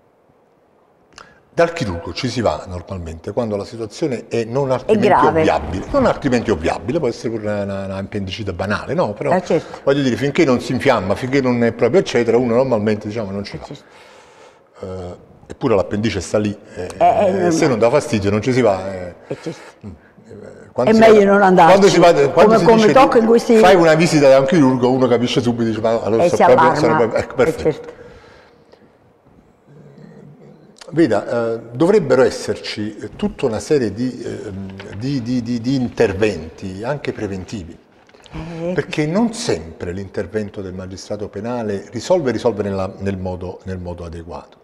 Dal chirurgo ci si va normalmente quando la situazione è non altrimenti ovviabile. Non altrimenti ovviabile, può essere pure una, una appendicite banale, no? Però eh, certo. voglio dire, finché non si infiamma, finché non è proprio eccetera, uno normalmente diciamo non ci va. Certo. Uh, Eppure l'appendice sta lì, eh, eh, se non dà fastidio non ci si va. Eh. È meglio va, non andarci. Quando si va, quando come si come dice tocca in questi... fai una visita da un chirurgo, uno capisce subito, dice ma allora e so si proprio, sono allarma. proprio, ecco, perfetto. Certo. Veda, eh, dovrebbero esserci tutta una serie di, eh, di, di, di, di interventi, anche preventivi. Eh. Perché non sempre l'intervento del magistrato penale risolve e risolve nella, nel, modo, nel modo adeguato.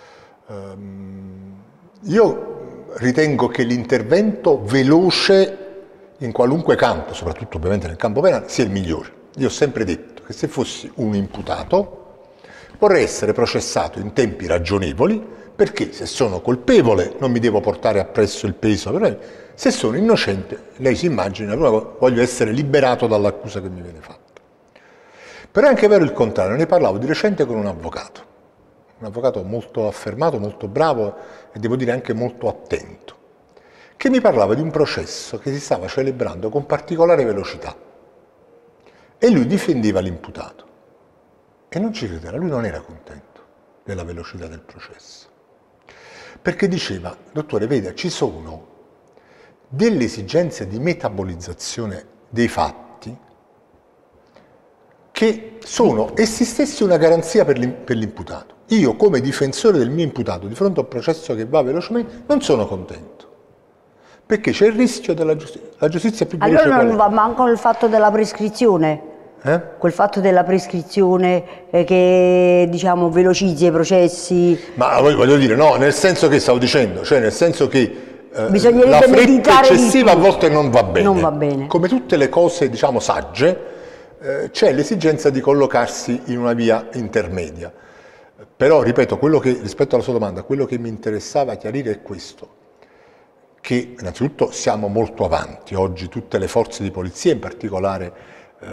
Io ritengo che l'intervento veloce in qualunque campo, soprattutto ovviamente nel campo penale, sia il migliore. Io ho sempre detto che se fossi un imputato vorrei essere processato in tempi ragionevoli, perché se sono colpevole non mi devo portare appresso il peso, però se sono innocente, lei si immagina, voglio essere liberato dall'accusa che mi viene fatta. Però è anche vero il contrario, ne parlavo di recente con un avvocato. Un avvocato molto affermato, molto bravo e devo dire anche molto attento, che mi parlava di un processo che si stava celebrando con particolare velocità e lui difendeva l'imputato e non ci credeva, lui non era contento della velocità del processo, perché diceva, dottore, veda, ci sono delle esigenze di metabolizzazione dei fatti che sono essi stessi una garanzia per l'imputato. Io, come difensore del mio imputato, di fronte a un processo che va velocemente, non sono contento. Perché c'è il rischio della giustizia. La giustizia è più veloce. Allora non va manco il fatto della prescrizione. Eh? Quel fatto della prescrizione eh, che, diciamo, velocizza i processi. Ma voglio dire, no, nel senso che stavo dicendo, cioè nel senso che Bisognerebbe la fretta meditare eccessiva a volte non va bene. Non va bene. Come tutte le cose, diciamo, sagge, eh, c'è l'esigenza di collocarsi in una via intermedia. Però, ripeto, quello che, rispetto alla sua domanda, quello che mi interessava chiarire è questo, che innanzitutto siamo molto avanti. Oggi tutte le forze di polizia, in particolare, eh,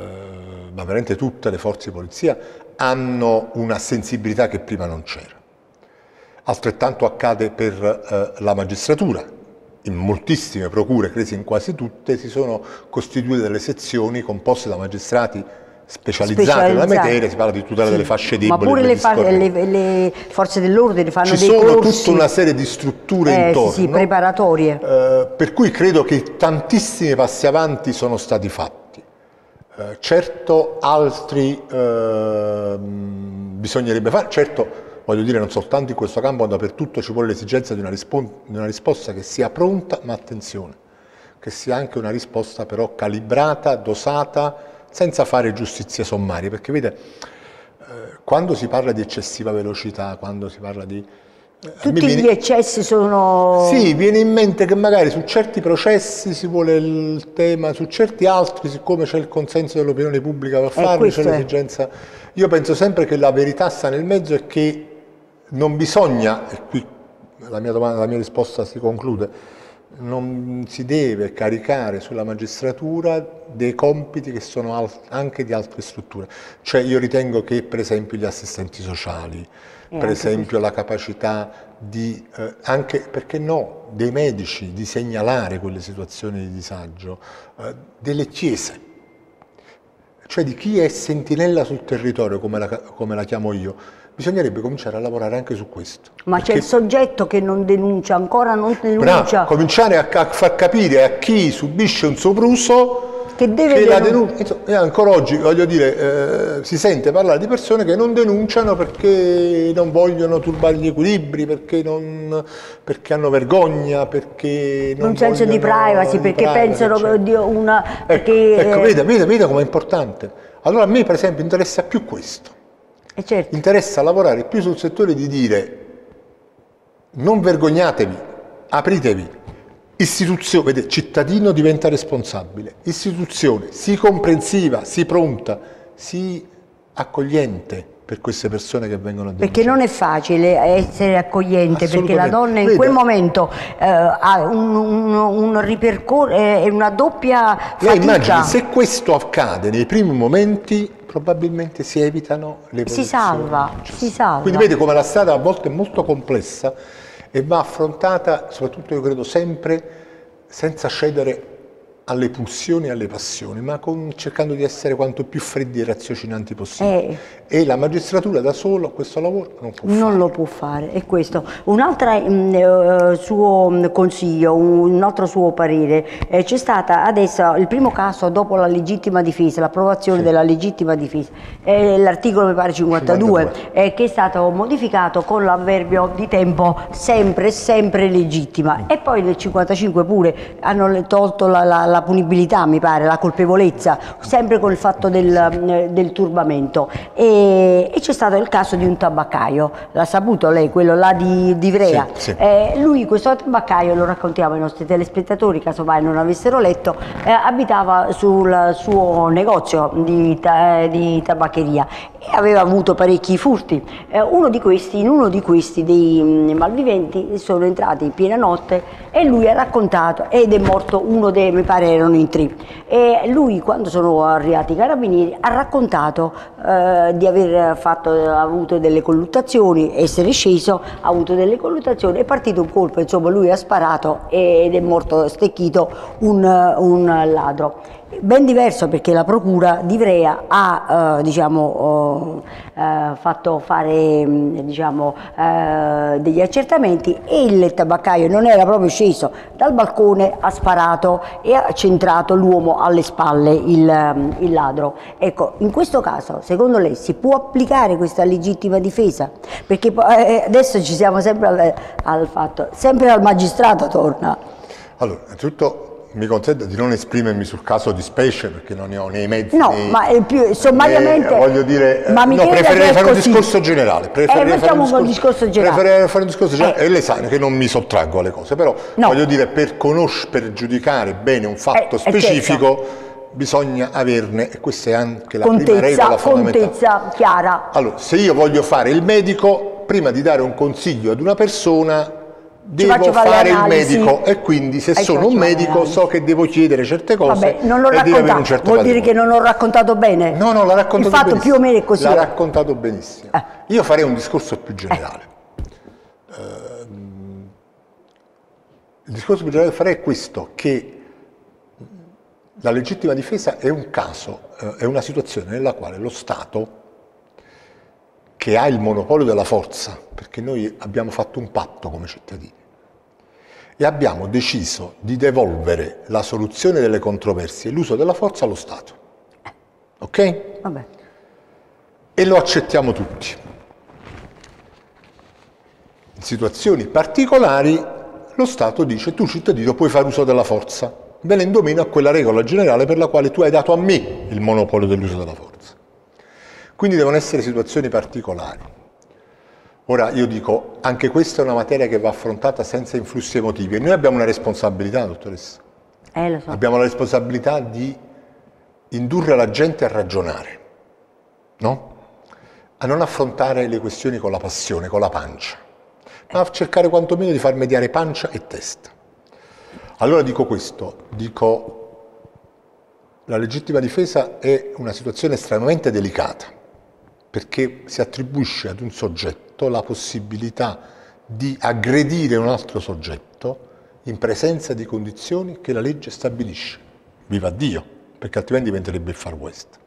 ma veramente tutte le forze di polizia, hanno una sensibilità che prima non c'era. Altrettanto accade per eh, la magistratura. In moltissime procure, crisi in quasi tutte, si sono costituite delle sezioni composte da magistrati specializzati nella materia, si parla di tutela sì, delle fasce deboli. Ma pure le, fa le, le forze dell'ordine fanno Ci dei corsi. Ci sono tutta una serie di strutture eh, intorno. Sì, sì, preparatorie. Eh, per cui credo che tantissimi passi avanti sono stati fatti. Eh, certo altri eh, bisognerebbe fare, certo voglio dire non soltanto in questo campo, ma dappertutto ci vuole l'esigenza di, di una risposta che sia pronta, ma attenzione, che sia anche una risposta però calibrata, dosata, senza fare giustizie sommarie, perché vede, eh, quando si parla di eccessiva velocità, quando si parla di... Eh, Tutti viene, gli eccessi sono... Sì, viene in mente che magari su certi processi si vuole il tema, su certi altri, siccome c'è il consenso dell'opinione pubblica per farlo, c'è l'esigenza... Io penso sempre che la verità sta nel mezzo e che non bisogna, e qui la mia, domanda, la mia risposta si conclude, non si deve caricare sulla magistratura dei compiti che sono anche di altre strutture. Cioè io ritengo che per esempio gli assistenti sociali, e per esempio la capacità di, eh, anche perché no, dei medici di segnalare quelle situazioni di disagio, eh, delle chiese, cioè di chi è sentinella sul territorio, come la, come la chiamo io, bisognerebbe cominciare a lavorare anche su questo. Ma c'è il soggetto che non denuncia, ancora non denuncia. Bravo, cominciare a, a far capire a chi subisce un sopruso che, deve che la denuncia. E ancora oggi, voglio dire, eh, si sente parlare di persone che non denunciano perché non vogliono turbare gli equilibri, perché, non, perché hanno vergogna, perché non un senso di privacy, di perché privacy, pensano cioè. di una... Ecco, perché, ecco veda, veda, veda com'è importante. Allora a me per esempio interessa più questo. Eh certo. Interessa lavorare più sul settore di dire non vergognatevi, apritevi, istituzione, vedete, cittadino diventa responsabile, istituzione, sii comprensiva, sii pronta, sii accogliente per queste persone che vengono a denunciare. Perché non è facile essere accogliente, perché la donna in Vede. quel momento eh, ha un, un, un ripercorso, è una doppia fatica. Lei immagini, se questo accade nei primi momenti, probabilmente si evitano le posizioni. Si salva, si salva. Quindi vede come la strada a volte è molto complessa e va affrontata, soprattutto io credo sempre, senza cedere alle pulsioni e alle passioni, ma con, cercando di essere quanto più freddi e raziocinanti possibile. Eh. E la magistratura da solo questo lavoro non può fare. Non lo può fare, è questo. Un altro eh, suo consiglio, un altro suo parere, eh, c'è stata adesso il primo caso dopo la legittima difesa, l'approvazione sì. della legittima difesa, eh, l'articolo mi pare cinquantadue, cinquantadue. Eh, che è stato modificato con l'avverbio di tempo sempre, sempre legittima. Mm. E poi nel cinquantacinque pure hanno tolto la, la, la punibilità, mi pare, la colpevolezza, sempre con il fatto del, del turbamento. E, e c'è stato il caso di un tabaccaio, l'ha saputo lei, quello là di, di Ivrea. Sì, sì. Eh, lui, questo tabaccaio, lo raccontiamo ai nostri telespettatori, casomai non avessero letto, eh, abitava sul suo negozio di, ta di tabaccheria e aveva avuto parecchi furti. Eh, uno di questi, in uno di questi dei mh, malviventi sono entrati in piena notte e lui ha raccontato, ed è morto uno dei, mi pare erano in tre, e lui quando sono arrivati i carabinieri ha raccontato eh, di aver fatto, avuto delle colluttazioni, essere sceso, ha avuto delle colluttazioni, è partito un colpo, insomma lui ha sparato ed è morto stecchito un, un ladro. Ben diverso perché la procura di Ivrea ha eh, diciamo, eh, fatto fare diciamo, eh, degli accertamenti e il tabaccaio non era proprio sceso dal balcone, ha sparato e ha centrato l'uomo alle spalle, il, il ladro. Ecco, in questo caso secondo lei si può applicare questa legittima difesa? Perché eh, adesso ci siamo sempre al, al fatto, sempre al magistrato torna. Allora, innanzitutto mi consente di non esprimermi sul caso di specie perché non ne ho nei mezzi. No, nei, ma è più sommariamente. Né, voglio dire, ma mi no, preferirei fare un così. discorso generale. Preferirei eh, fare un discorso, discorso generale. Preferirei fare un discorso generale. Eh. E lei sa che non mi sottraggo alle cose, però no. voglio dire, per conoscere, per giudicare bene un fatto eh, specifico. Certo. Bisogna averne, e questa è anche la contezza, prima regola fondamentale. Contezza chiara. Allora, se io voglio fare il medico, prima di dare un consiglio ad una persona, devo fare il medico, e quindi se sono un medico so che devo chiedere certe cose. Vabbè, non l'ho e devo avere un certo vuol dire che non l'ho raccontato bene? No, no, l'ha raccontato il fatto benissimo. più o meno è così. L'ha raccontato benissimo. Eh. Io farei un discorso più generale. Eh. Uh, il discorso più generale che farei è questo, che la legittima difesa è un caso, eh, è una situazione nella quale lo Stato, che ha il monopolio della forza, perché noi abbiamo fatto un patto come cittadini, e abbiamo deciso di devolvere la soluzione delle controversie e l'uso della forza allo Stato. Ok? Vabbè. E lo accettiamo tutti. In situazioni particolari lo Stato dice: tu cittadino puoi fare uso della forza, venendo meno a quella regola generale per la quale tu hai dato a me il monopolio dell'uso della forza. Quindi devono essere situazioni particolari. Ora io dico, anche questa è una materia che va affrontata senza influssi emotivi, e noi abbiamo una responsabilità, dottoressa. Eh, lo so. Abbiamo la responsabilità di indurre la gente a ragionare, no? A non affrontare le questioni con la passione, con la pancia, ma a cercare quantomeno di far mediare pancia e testa. Allora dico questo, dico la legittima difesa è una situazione estremamente delicata, perché si attribuisce ad un soggetto la possibilità di aggredire un altro soggetto in presenza di condizioni che la legge stabilisce. Viva Dio, perché altrimenti diventerebbe il Far West.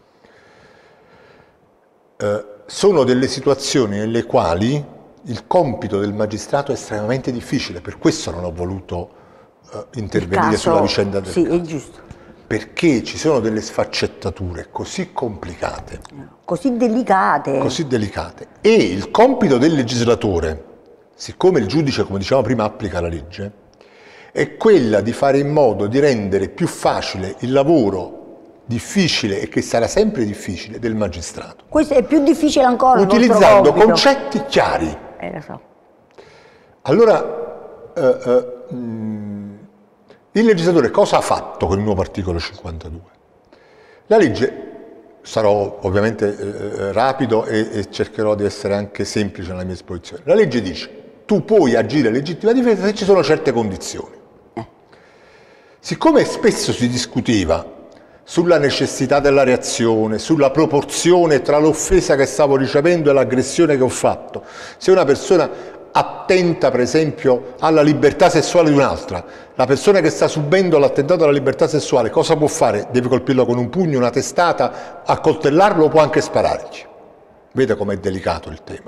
Eh, sono delle situazioni nelle quali il compito del magistrato è estremamente difficile, per questo non ho voluto intervenire caso, sulla vicenda del sì, caso. È giusto. Perché ci sono delle sfaccettature così complicate, così delicate. così delicate, e il compito del legislatore, siccome il giudice, come dicevamo prima, applica la legge, è quella di fare in modo di rendere più facile il lavoro difficile, e che sarà sempre difficile, del magistrato. Questo è più difficile ancora. Utilizzando concetti chiari. Eh, lo so. Allora, eh, eh, mh, il legislatore cosa ha fatto con il nuovo articolo cinquantadue? La legge, sarò ovviamente eh, rapido e, e cercherò di essere anche semplice nella mia esposizione. La legge dice: tu puoi agire in legittima difesa se ci sono certe condizioni. Eh. Siccome spesso si discuteva sulla necessità della reazione, sulla proporzione tra l'offesa che stavo ricevendo e l'aggressione che ho fatto, se una persona attenta per esempio alla libertà sessuale di un'altra, la persona che sta subendo l'attentato alla libertà sessuale cosa può fare? Deve colpirlo con un pugno, una testata, accoltellarlo, o può anche sparargli. Vede com'è delicato il tema.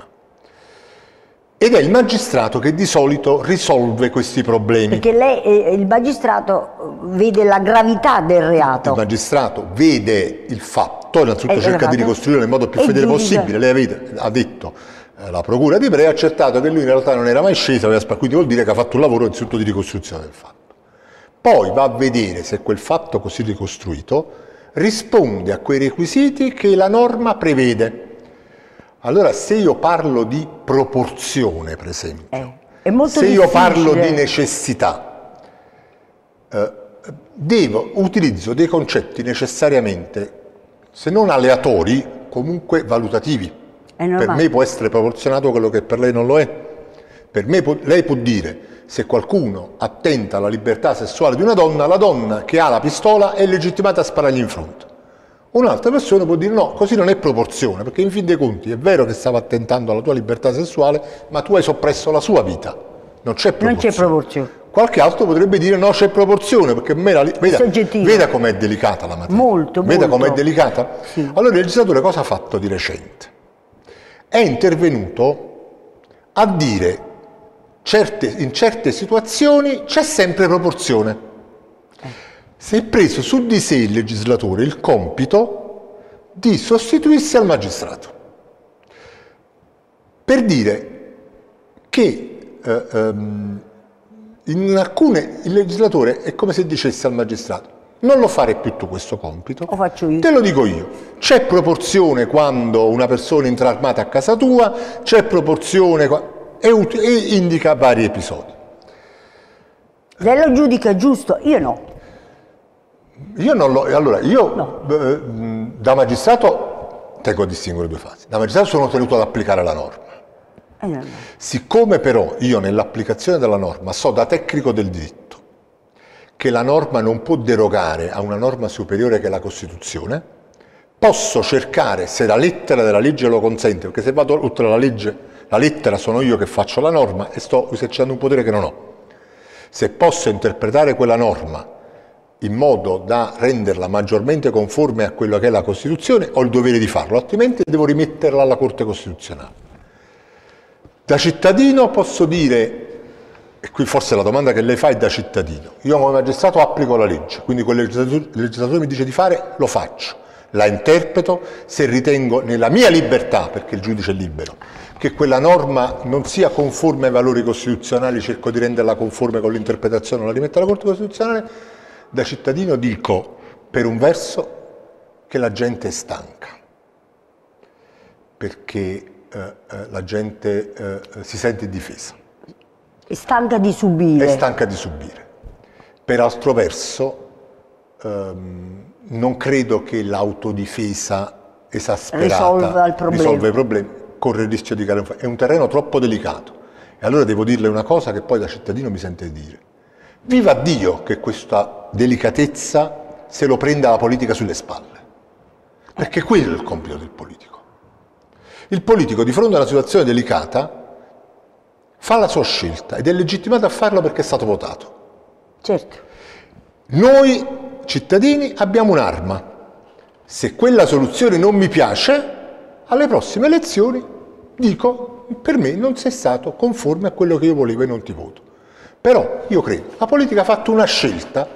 Ed è il magistrato che di solito risolve questi problemi. Perché lei, il magistrato vede la gravità del reato. Il magistrato vede il fatto, innanzitutto eh, cerca di ricostruirlo nel modo più fedele possibile. Lei avete, ha detto, eh, la procura di Ivrea ha accertato che lui in realtà non era mai sceso, aveva quindi vuol dire che ha fatto un lavoro innanzitutto di ricostruzione del fatto. Poi va a vedere se quel fatto così ricostruito risponde a quei requisiti che la norma prevede. Allora, se io parlo di proporzione, per esempio, eh, è molto se io difficile. parlo di necessità, eh, devo, utilizzo dei concetti necessariamente, se non aleatori, comunque valutativi. Per me può essere proporzionato quello che per lei non lo è. Per me può, lei può dire: se qualcuno attenta alla libertà sessuale di una donna, la donna che ha la pistola è legittimata a sparargli in fronte. Un'altra persona può dire: no, così non è proporzione, perché in fin dei conti è vero che stava attentando alla tua libertà sessuale, ma tu hai soppresso la sua vita. Non c'è proporzione. Non c'è proporzione. Qualche altro potrebbe dire: no, c'è proporzione, perché me la, veda, veda com'è delicata la materia. Molto, veda molto. com'è delicata? Sì. Allora il legislatore cosa ha fatto di recente? È intervenuto a dire: certe, in certe situazioni c'è sempre proporzione. Si è preso su di sé il legislatore il compito di sostituirsi al magistrato, per dire che eh, ehm, in alcune il legislatore è come se dicesse al magistrato: non lo fare più tu questo compito, lo faccio io. Te lo dico io. C'è proporzione quando una persona entra armata a casa tua, c'è proporzione e, e indica vari episodi. Lei lo giudica giusto? Io no. Io non lo. Allora, io no. eh, da magistrato tengo a distinguere due fasi. Da magistrato sono tenuto ad applicare la norma. Eh, no, no. Siccome però io nell'applicazione della norma so da tecnico del diritto che la norma non può derogare a una norma superiore che è la Costituzione, posso cercare, se la lettera della legge lo consente, perché se vado oltre la legge, la lettera sono io che faccio la norma e sto esercitando un potere che non ho. Se posso interpretare quella norma in modo da renderla maggiormente conforme a quello che è la Costituzione, ho il dovere di farlo, altrimenti devo rimetterla alla Corte Costituzionale. Da cittadino posso dire, e qui forse la domanda che lei fa è da cittadino, io come magistrato applico la legge, quindi quello che il legislatore mi dice di fare lo faccio, la interpreto, se ritengo nella mia libertà, perché il giudice è libero, che quella norma non sia conforme ai valori costituzionali, cerco di renderla conforme con l'interpretazione, la rimetto alla Corte Costituzionale. Da cittadino dico, per un verso, che la gente è stanca, perché eh, eh, la gente eh, si sente difesa. È stanca di subire. È stanca di subire. Per altro verso, ehm, non credo che l'autodifesa esasperata risolva il problema. risolva i problemi, corre il rischio di cadere. È un terreno troppo delicato. E allora devo dirle una cosa che poi da cittadino mi sente dire. Viva Dio che questa delicatezza se lo prenda la politica sulle spalle. Perché quello è il compito del politico. Il politico di fronte a una situazione delicata fa la sua scelta ed è legittimato a farlo perché è stato votato. Certo. Noi cittadini abbiamo un'arma. Se quella soluzione non mi piace, alle prossime elezioni dico: per me non sei stato conforme a quello che io volevo e non ti voto. Però io credo, la politica ha fatto una scelta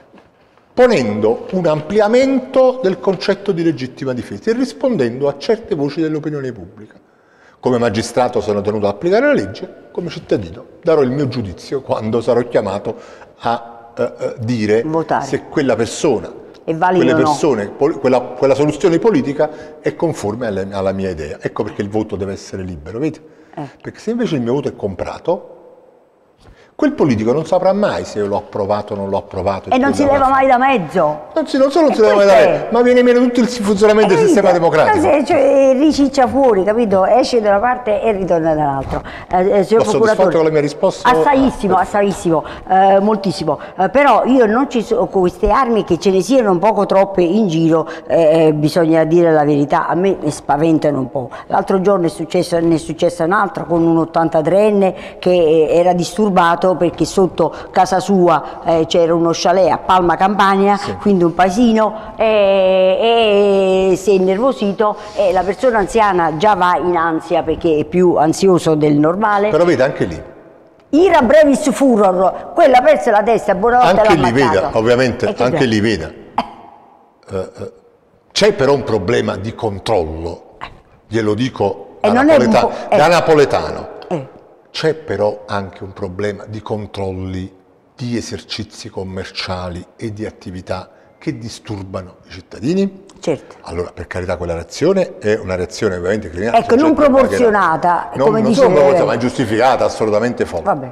ponendo un ampliamento del concetto di legittima difesa e rispondendo a certe voci dell'opinione pubblica. Come magistrato sono tenuto ad applicare la legge, come cittadino darò il mio giudizio quando sarò chiamato a eh, eh, dire Votare. Se quella persona, è valido quelle o no. persone, quella, quella soluzione politica è conforme alle, alla mia idea. Ecco perché il voto deve essere libero, vedi? Eh. Perché se invece il mio voto è comprato, quel politico non saprà mai se io l'ho approvato o non l'ho approvato. E non si leva mai da mezzo. Non, si, non solo non si leva mai da mezzo, ma viene meno tutto il funzionamento del sistema democratico. Se, cioè, riciccia fuori, capito? Esce da una parte e ritorna dall'altra. Eh, L'ho soddisfatto con la mia risposta? Assaiissimo, assaiissimo, eh, moltissimo. Eh, però io non ci sono con queste armi, che ce ne siano un poco troppe in giro, eh, bisogna dire la verità, a me mi spaventano un po'. L'altro giorno è successo, ne è successa un'altra con un ottantatreenne che era disturbato perché sotto casa sua eh, c'era uno chalet a Palma Campania, sì. Quindi un paesino, e, e si è innervosito e la persona anziana già va in ansia perché è più ansioso del normale. Però vede anche lì. Ira brevis furor, quella perse la testa, buonanotte. Anche lì veda, ovviamente, anche lì veda. Eh. Uh, c'è però un problema di controllo, glielo dico da, napoleta eh. da napoletano. Eh. C'è però anche un problema di controlli di esercizi commerciali e di attività che disturbano i cittadini? Certo. Allora, per carità, quella reazione è una reazione ovviamente criminale. Ecco, non proporzionata, non, come non dice... solo proporzionata, ma ingiustificata, assolutamente folle. Vabbè.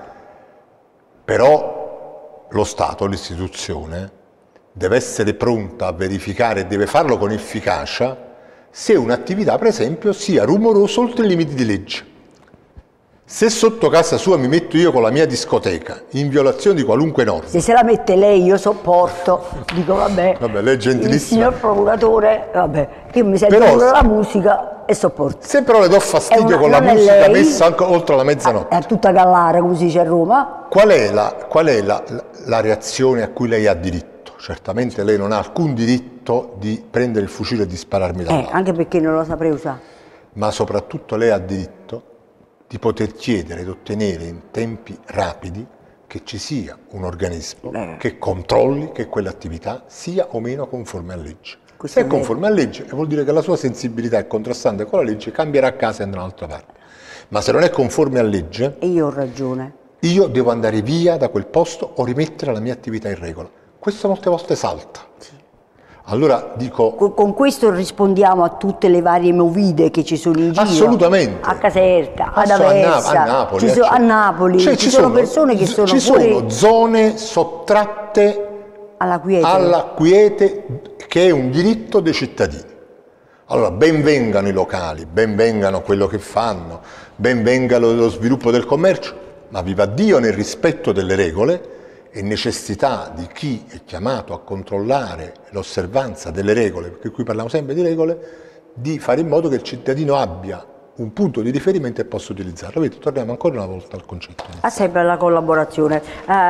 Però lo Stato, l'istituzione, deve essere pronta a verificare e deve farlo con efficacia se un'attività, per esempio, sia rumorosa oltre i limiti di legge. Se sotto casa sua mi metto io con la mia discoteca, in violazione di qualunque norma... Se se la mette lei io sopporto, dico vabbè, vabbè lei è gentilissima. Il signor procuratore, vabbè, che mi sento però, pure la musica e sopporto. Se però le do fastidio una, con la musica lei, messa anche oltre la mezzanotte... È tutta gallare, come si dice a Roma. Qual è la, qual è la, la, la reazione a cui lei ha diritto? Certamente lei non ha alcun diritto di prendere il fucile e di spararmi dall'alto. Eh, anche perché non lo saprei usare. Ma soprattutto lei ha diritto di poter chiedere ed ottenere in tempi rapidi che ci sia un organismo eh. che controlli che quell'attività sia o meno conforme a legge. Questo Se è conforme a legge vuol dire che la sua sensibilità è contrastante con la legge, cambierà casa e andrà da un'altra parte. Ma se non è conforme a legge... E io ho ragione. io devo andare via da quel posto o rimettere la mia attività in regola. Questo molte volte salta. Sì. Allora dico... Con, con questo rispondiamo a tutte le varie movide che ci sono in giro. Assolutamente. A Caserta, ad Aversa, a Napoli. Ci sono, a Napoli. Cioè, ci, ci sono, sono persone che sono Ci fuori... sono zone sottratte alla quiete. alla quiete, che è un diritto dei cittadini. Allora, ben vengano i locali, ben vengano quello che fanno, ben venga lo, lo sviluppo del commercio, ma viva Dio nel rispetto delle regole e necessità di chi è chiamato a controllare l'osservanza delle regole, perché qui parliamo sempre di regole, di fare in modo che il cittadino abbia un punto di riferimento e possa utilizzarlo. Vedete, torniamo ancora una volta al concetto. Ah, sempre alla collaborazione.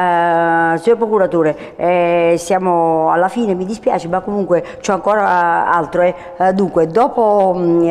Uh, signor Procuratore, eh, siamo alla fine, mi dispiace, ma comunque c'è ancora altro. Eh. Uh, dunque, dopo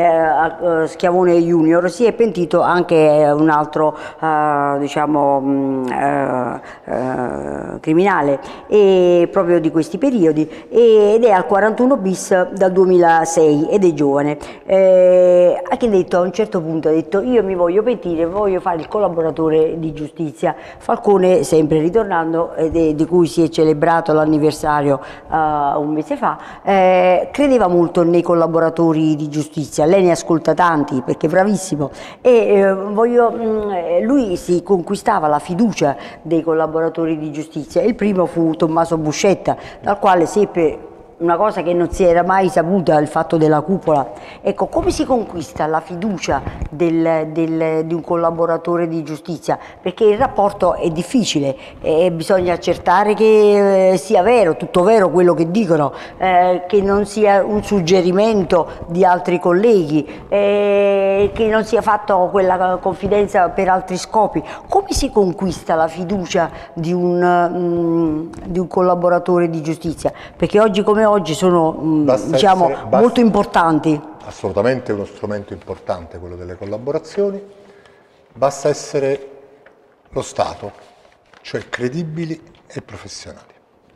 uh, Schiavone Junior si è pentito anche un altro uh, diciamo, uh, uh, criminale e proprio di questi periodi, ed è al quarantuno bis dal duemilasei ed è giovane. Eh, ha che detto a un certo punto ha detto: io mi voglio pentire, voglio fare il collaboratore di giustizia. Falcone, sempre ritornando, eh, di cui si è celebrato l'anniversario uh, un mese fa, eh, credeva molto nei collaboratori di giustizia. Lei ne ascolta tanti perché è bravissimo e eh, voglio, mh, lui si conquistava la fiducia dei collaboratori di giustizia. Il primo fu Tommaso Buscetta, dal quale seppe una cosa che non si era mai saputa, il fatto della cupola. Ecco, come si conquista la fiducia del, del, di un collaboratore di giustizia? Perché il rapporto è difficile e bisogna accertare che eh, sia vero, tutto vero quello che dicono, eh, che non sia un suggerimento di altri colleghi, eh, che non sia fatto quella confidenza per altri scopi. Come si conquista la fiducia di un, mm, di un collaboratore di giustizia? Perché oggi come oggi sono mh, diciamo, essere, basta, molto importanti. Assolutamente uno strumento importante quello delle collaborazioni, basta essere lo Stato, cioè credibili e professionali.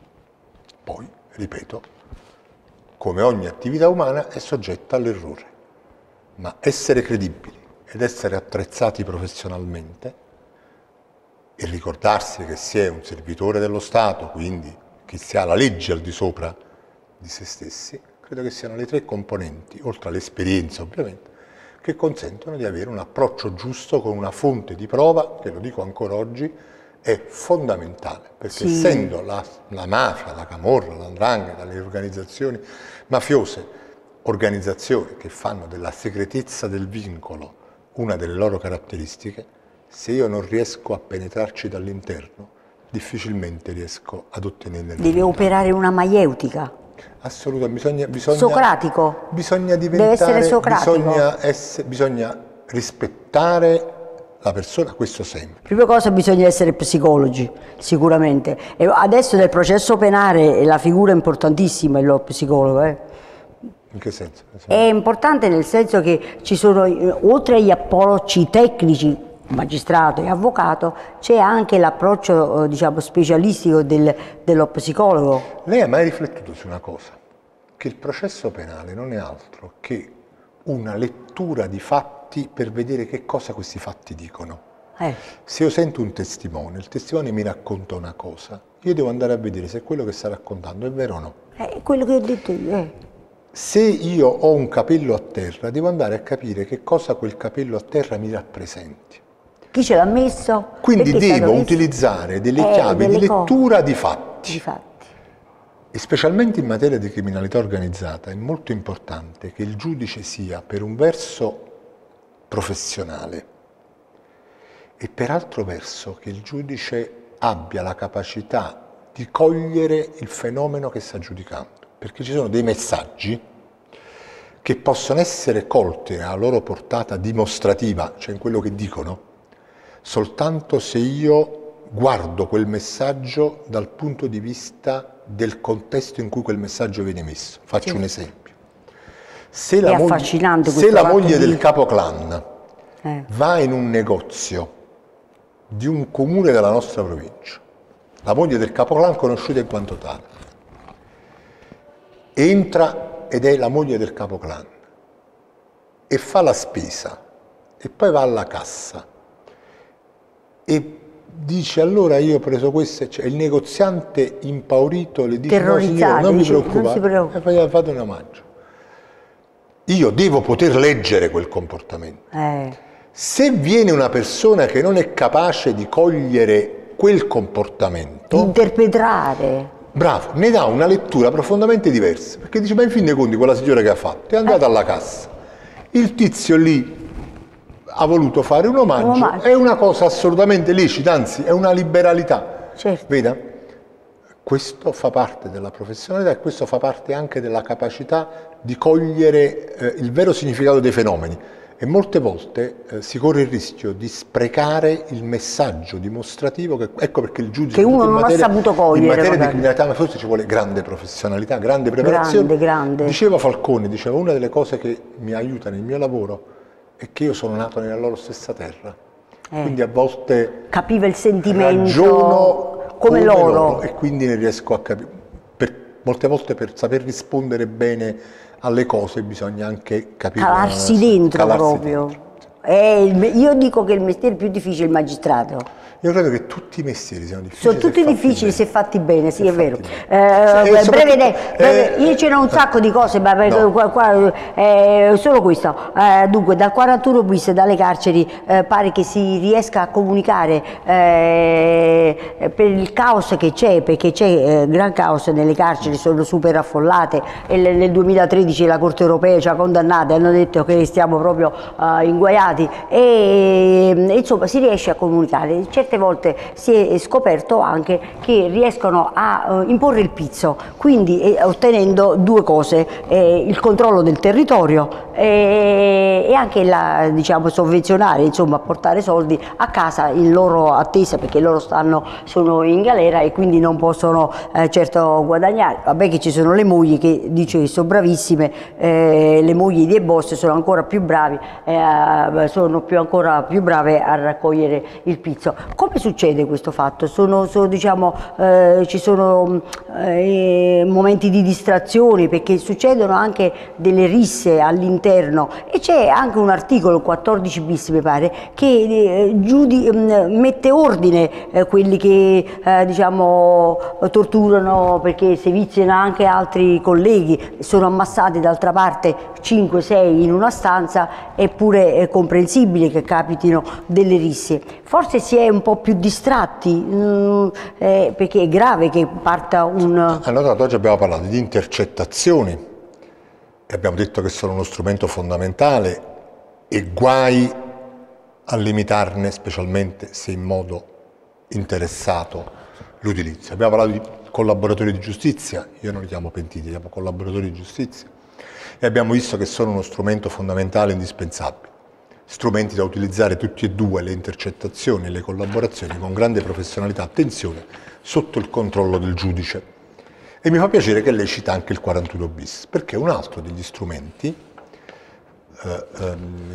Poi, ripeto, come ogni attività umana è soggetta all'errore, ma essere credibili ed essere attrezzati professionalmente e ricordarsi che si è un servitore dello Stato, quindi che si ha la legge al di sopra di se stessi, credo che siano le tre componenti, oltre all'esperienza ovviamente, che consentono di avere un approccio giusto con una fonte di prova, che lo dico ancora oggi, è fondamentale, perché sì. essendo la, la mafia, la camorra, l'andrangheta, le organizzazioni mafiose, organizzazioni che fanno della segretezza del vincolo una delle loro caratteristiche, se io non riesco a penetrarci dall'interno, difficilmente riesco ad ottenere. Deve operare una maieutica. Assolutamente, bisogna, bisogna, Socratico. Bisogna diventare, deve essere socratico. Bisogna, essere, bisogna rispettare la persona, questo sempre. Prima cosa bisogna essere psicologi, sicuramente. E adesso nel processo penale la figura importantissima è lo psicologo. Eh. In che senso? È importante nel senso che ci sono, oltre agli approcci tecnici, magistrato e avvocato, c'è anche l'approccio diciamo, specialistico del, dello psicologo. Lei ha mai riflettuto su una cosa? Che il processo penale non è altro che una lettura di fatti per vedere che cosa questi fatti dicono. Eh. Se io sento un testimone, il testimone mi racconta una cosa, io devo andare a vedere se quello che sta raccontando è vero o no. È quello che ho detto io. Eh. Se io ho un capello a terra, devo andare a capire che cosa quel capello a terra mi rappresenti. Chi ce l'ha messo? Quindi devo utilizzare delle eh, chiavi delle di lettura di fatti. di fatti. E specialmente in materia di criminalità organizzata è molto importante che il giudice sia per un verso professionale e per altro verso che il giudice abbia la capacità di cogliere il fenomeno che sta giudicando. Perché ci sono dei messaggi che possono essere colti alla loro portata dimostrativa, cioè in quello che dicono, soltanto se io guardo quel messaggio dal punto di vista del contesto in cui quel messaggio viene emesso. Faccio sì. un esempio. Se la, moglie, se la moglie di... del capoclan eh. va in un negozio di un comune della nostra provincia, la moglie del capoclan conosciuta in quanto tale, entra ed è la moglie del capoclan e fa la spesa e poi va alla cassa e dice allora io ho preso questo, cioè il negoziante impaurito le dice no signore non mi preoccupate, fate un omaggio. Io devo poter leggere quel comportamento. Eh. Se viene una persona che non è capace di cogliere quel comportamento, di interpretare, bravo, ne dà una lettura profondamente diversa, perché dice ma in fin dei conti quella signora che ha fatto è andata eh. alla cassa, il tizio lì ha voluto fare un omaggio, un omaggio, è una cosa assolutamente lecita, anzi è una liberalità. Certo. Veda? Questo fa parte della professionalità e questo fa parte anche della capacità di cogliere eh, il vero significato dei fenomeni. E molte volte eh, si corre il rischio di sprecare il messaggio dimostrativo, che, ecco perché il giudice che uno non materia, ha saputo cogliere. In materia magari. di criminalità, ma forse ci vuole grande professionalità, grande preparazione. Grande, grande. Diceva Falcone, diceva una delle cose che mi aiuta nel mio lavoro è che io sono nato nella loro stessa terra. Eh. Quindi a volte capiva il sentimento ragiono come, come loro. loro e quindi ne riesco a capire. Per, molte volte per saper rispondere bene alle cose bisogna anche capire, calarsi dentro calarsi proprio dentro. Eh, io dico che il mestiere più difficile è il magistrato. Io credo che tutti i mestieri siano difficili. Sono tutti difficili bene. se fatti bene, sì, è vero. Eh, eh, breve, breve, eh, io ce n'ho un sacco di cose, ma no. qua, qua, eh, solo questo. Eh, dunque, dal quarantuno bis, dalle carceri, eh, pare che si riesca a comunicare eh, per il caos che c'è, perché c'è eh, gran caos nelle carceri, sono super affollate. E nel duemilatredici la Corte Europea ci ha condannati, hanno detto che stiamo proprio eh, inguaiati. E, e insomma, si riesce a comunicare. Certe volte si è scoperto anche che riescono a uh, imporre il pizzo, quindi eh, ottenendo due cose, eh, il controllo del territorio eh, e anche la, diciamo, sovvenzionare, insomma, portare soldi a casa in loro attesa, perché loro stanno, sono in galera e quindi non possono eh, certo guadagnare. Vabbè che ci sono le mogli che dice che sono bravissime, eh, le mogli dei boss sono ancora più bravi, eh, sono più, ancora più brave a raccogliere il pizzo. Come succede questo fatto? Sono, sono, diciamo, eh, ci sono eh, momenti di distrazione, perché succedono anche delle risse all'interno, e c'è anche un articolo quattordici bis mi pare che eh, giudi, mette ordine eh, quelli che eh, diciamo, torturano, perché seviziano anche altri colleghi, sono ammassati d'altra parte cinque sei in una stanza, eppure è comprensibile che capitino delle risse. Forse si è un po' più distratti, mh, eh, perché è grave che parta un... Allora, oggi abbiamo parlato di intercettazioni e abbiamo detto che sono uno strumento fondamentale e guai a limitarne, specialmente se in modo interessato, l'utilizzo. Abbiamo parlato di collaboratori di giustizia, io non li chiamo pentiti, li chiamo collaboratori di giustizia, e abbiamo visto che sono uno strumento fondamentale e indispensabile. Strumenti da utilizzare tutti e due, le intercettazioni e le collaborazioni, con grande professionalità, attenzione, sotto il controllo del giudice. E mi fa piacere che lei cita anche il quarantuno bis, perché è un altro degli strumenti eh, ehm,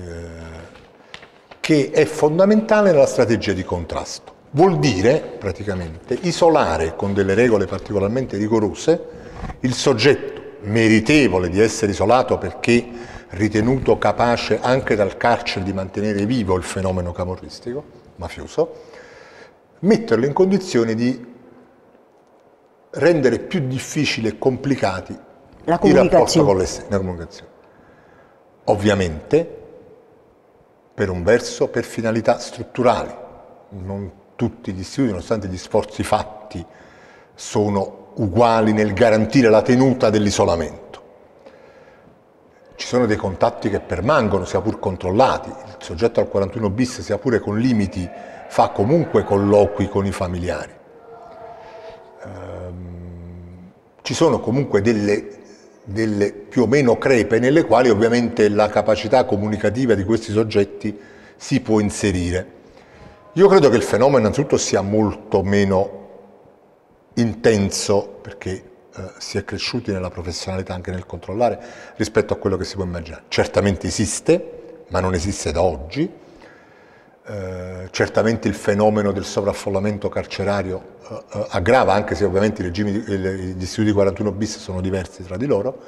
che è fondamentale nella strategia di contrasto. Vuol dire, praticamente, isolare con delle regole particolarmente rigorose il soggetto meritevole di essere isolato perché ritenuto capace anche dal carcere di mantenere vivo il fenomeno camorristico, mafioso, metterlo in condizione di rendere più difficili e complicati la il rapporto con l'esterno, la comunicazione. Ovviamente, per un verso, per finalità strutturali. Non tutti gli istituti, nonostante gli sforzi fatti, sono uguali nel garantire la tenuta dell'isolamento. Ci sono dei contatti che permangono, sia pur controllati. Il soggetto al quarantuno bis, sia pure con limiti, fa comunque colloqui con i familiari. Ehm, ci sono comunque delle, delle più o meno crepe nelle quali ovviamente la capacità comunicativa di questi soggetti si può inserire. Io credo che il fenomeno innanzitutto sia molto meno intenso, perché eh, si è cresciuti nella professionalità anche nel controllare rispetto a quello che si può immaginare. Certamente esiste, ma non esiste da oggi. Eh, certamente il fenomeno del sovraffollamento carcerario eh, eh, aggrava, anche se ovviamente i regimi, gli istituti quarantuno bis sono diversi tra di loro.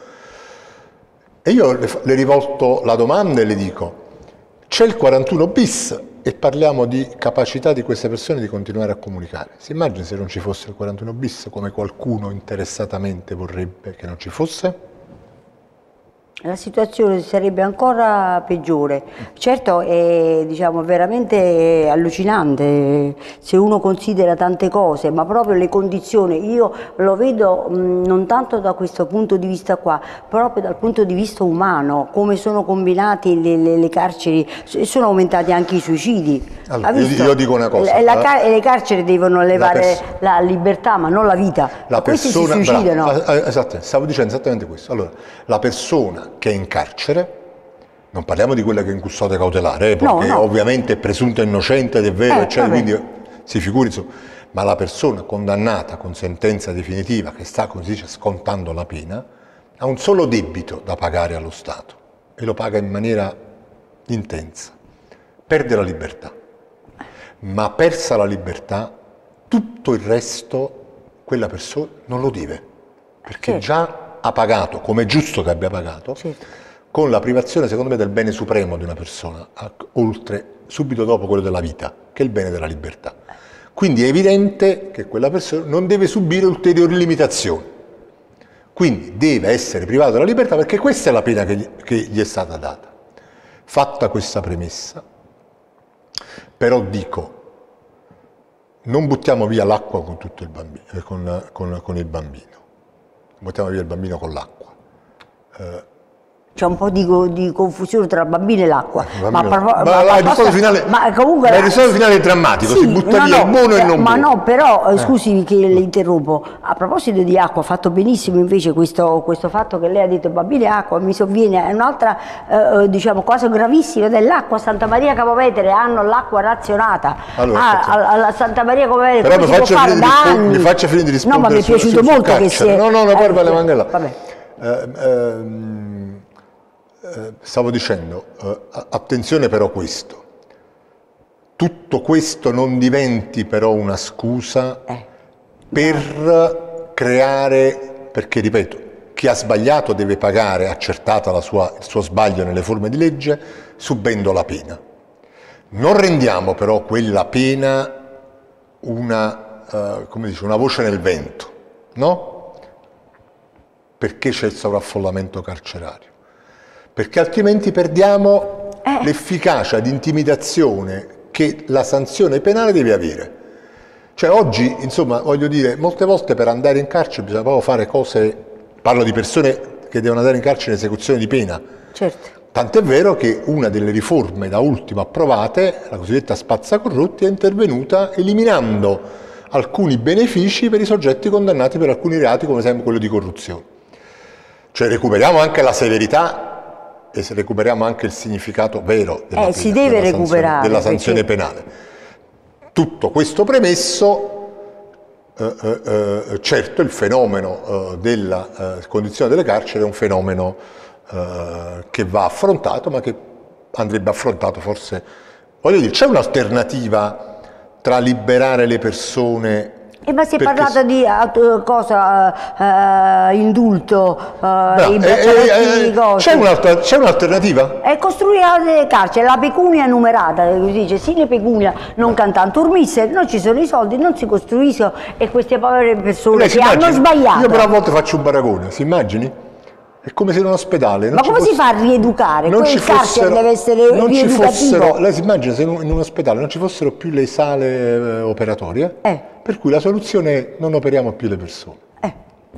E io le, le rivolto la domanda e le dico: c'è il quarantuno bis e parliamo di capacità di queste persone di continuare a comunicare. Si immagina se non ci fosse il quarantuno bis, come qualcuno interessatamente vorrebbe che non ci fosse? La situazione sarebbe ancora peggiore. Certo è, diciamo, veramente allucinante se uno considera tante cose, ma proprio le condizioni, io lo vedo mh, non tanto da questo punto di vista qua, proprio dal punto di vista umano, come sono combinati le, le, le carceri, sono aumentati anche i suicidi. Allora, io, io dico una cosa. Le, la, le carceri devono levare la, la libertà, ma non la vita. La Questi persona, si suicidano. Bravo, esatto, stavo dicendo esattamente questo. Allora, la persona che è in carcere, non parliamo di quella che è in custode cautelare, eh, perché no, no. ovviamente è presunta innocente ed è vero, eh, eccetera, quindi si figuri, insomma, ma la persona condannata con sentenza definitiva che sta, come si dice, scontando la pena, ha un solo debito da pagare allo Stato e lo paga in maniera intensa. Perde la libertà, ma persa la libertà, tutto il resto quella persona non lo deve, perché certo. già ha pagato, come è giusto che abbia pagato, certo. con la privazione, secondo me, del bene supremo di una persona, oltre, subito dopo quello della vita, che è il bene della libertà. Quindi è evidente che quella persona non deve subire ulteriori limitazioni, quindi deve essere privato della libertà, perché questa è la pena che gli, che gli è stata data. Fatta questa premessa, però dico, non buttiamo via l'acqua con, tutto il bambino, eh, con, con, con il bambino. Buttiamo via il bambino con l'acqua. Eh, C'è un po' di, di confusione tra bambino e l'acqua. Ma, ma, ma, ma, ma, il risultato finale, ma comunque, il risultato finale è drammatico, sì, si butta no, via no, il buono eh, e non ma buono. no, però, eh. scusi che le interrompo, a proposito di acqua, ha fatto benissimo invece questo, questo fatto che lei ha detto bambino e acqua, mi sovviene un'altra eh, diciamo, cosa gravissima dell'acqua. Santa Maria Capovetere hanno l'acqua razionata. Allora, ah, alla Santa Maria Capovetere però mi faccia, fare da anni. mi faccia finire di rispondere. No, ma mi è piaciuto sul, molto sul che si è... No, no, no, poi eh, vale vabbè. Eh, ehm, eh, stavo dicendo, eh, attenzione però questo, tutto questo non diventi però una scusa eh. per creare, perché ripeto, chi ha sbagliato deve pagare, accertata la sua, il suo sbaglio nelle forme di legge, subendo la pena. Non rendiamo però quella pena una, eh, come dice, una voce nel vento, no? Perché c'è il sovraffollamento carcerario? Perché altrimenti perdiamo eh. l'efficacia di intimidazione che la sanzione penale deve avere. Cioè oggi, insomma, voglio dire, molte volte per andare in carcere bisogna proprio fare cose, parlo di persone che devono andare in carcere in esecuzione di pena. Certo. Tant'è vero che una delle riforme da ultimo approvate, la cosiddetta spazzacorrotti, è intervenuta eliminando alcuni benefici per i soggetti condannati per alcuni reati, come esempio quello di corruzione. Cioè recuperiamo anche la severità e se recuperiamo anche il significato vero della, eh, pena, si deve della recuperare, sanzione, della sanzione perché... penale. Tutto questo premesso, eh, eh, eh, certo il fenomeno eh, della eh, condizione delle carceri è un fenomeno eh, che va affrontato, ma che andrebbe affrontato forse, voglio dire, c'è un'alternativa tra liberare le persone... Eh, ma si è parlato di uh, cosa, uh, indulto, uh, no, i braccialetti, eh, eh, c'è un'alternativa? È costruire le carceri, la pecunia numerata, si dice, sine pecunia non cantante, urmisse, non ci sono i soldi, non si costruiscono e queste povere persone Lei che immagini? hanno sbagliato. Io però a volte faccio un paragone, si immagini? È come se in un ospedale... Non ma come fosse, si fa a rieducare? Non Poi il carcere deve essere non ci fossero, lei si immagina se in un ospedale non ci fossero più le sale eh, operatorie? Eh. Per cui la soluzione è non operiamo più le persone. Eh.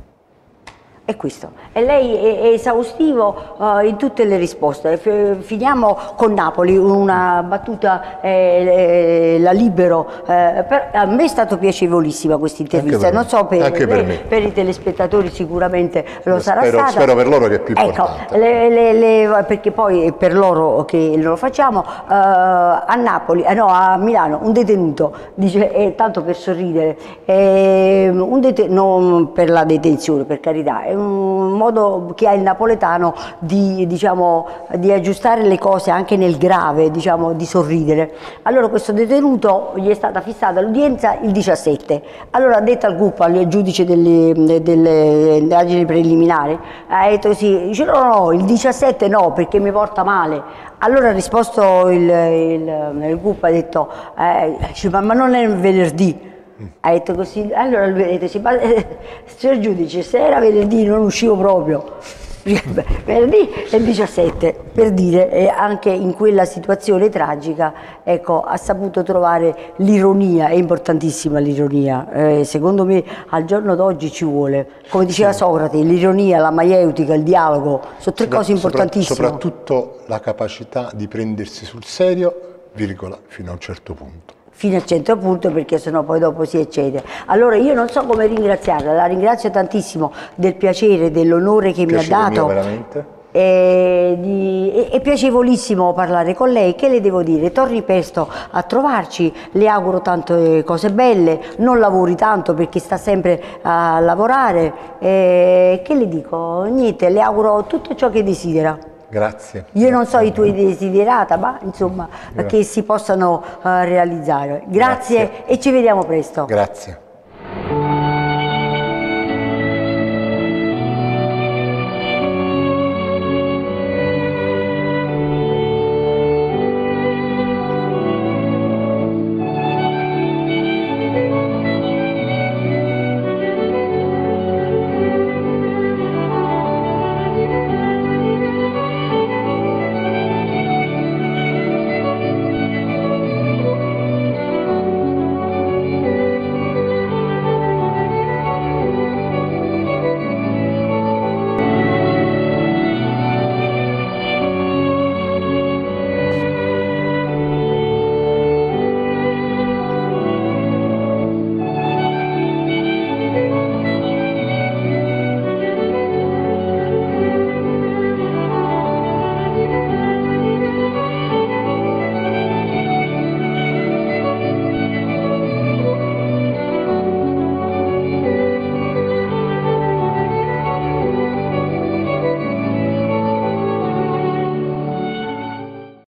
È questo. E lei è, è esaustivo uh, in tutte le risposte. F finiamo con Napoli, una battuta, eh, la libero. Eh, per, a me è stato piacevolissima questa intervista, non so per, Anche per, lei, per i telespettatori sicuramente lo Io sarà spero, stata. Spero per loro che è più ecco, importante. Le, le, le, perché poi è per loro che lo facciamo. Uh, a Napoli, eh, no, a Milano, un detenuto, dice, eh, tanto per sorridere, eh, un deten non per la detenzione, per carità, è un modo che ha il napoletano di, diciamo, di aggiustare le cose anche nel grave, diciamo, di sorridere. Allora questo detenuto gli è stata fissata l'udienza il diciassette, allora ha detto al G U P, al giudice delle, delle indagini preliminari, ha detto così, dice no no, il diciassette no perché mi porta male. Allora ha risposto il, il, il G U P, ha detto eh, ma, ma non è venerdì. Ha detto così, allora lui ha detto sì, ma eh, signor giudice, se era venerdì non uscivo proprio. Venerdì è il diciassette, per dire, e anche in quella situazione tragica, ecco, ha saputo trovare l'ironia, è importantissima l'ironia, eh, secondo me al giorno d'oggi ci vuole, come diceva Socrate, l'ironia, la maieutica, il dialogo, sono tre Sopra, cose importantissime. Soprattutto la capacità di prendersi sul serio, virgola, fino a un certo punto. Fino a cento punto, perché sennò poi dopo si eccede. Allora io non so come ringraziarla, la ringrazio tantissimo del piacere, dell'onore che Piacere mi ha dato. Mio, veramente. È, di, è, è piacevolissimo parlare con lei, che le devo dire? Torni presto a trovarci, le auguro tante cose belle, non lavori tanto perché sta sempre a lavorare, e, che le dico? Niente, le auguro tutto ciò che desidera. Grazie. Io grazie. non so i tuoi desiderata, ma insomma, grazie. Che si possano uh, realizzare. Grazie, grazie e ci vediamo presto. Grazie.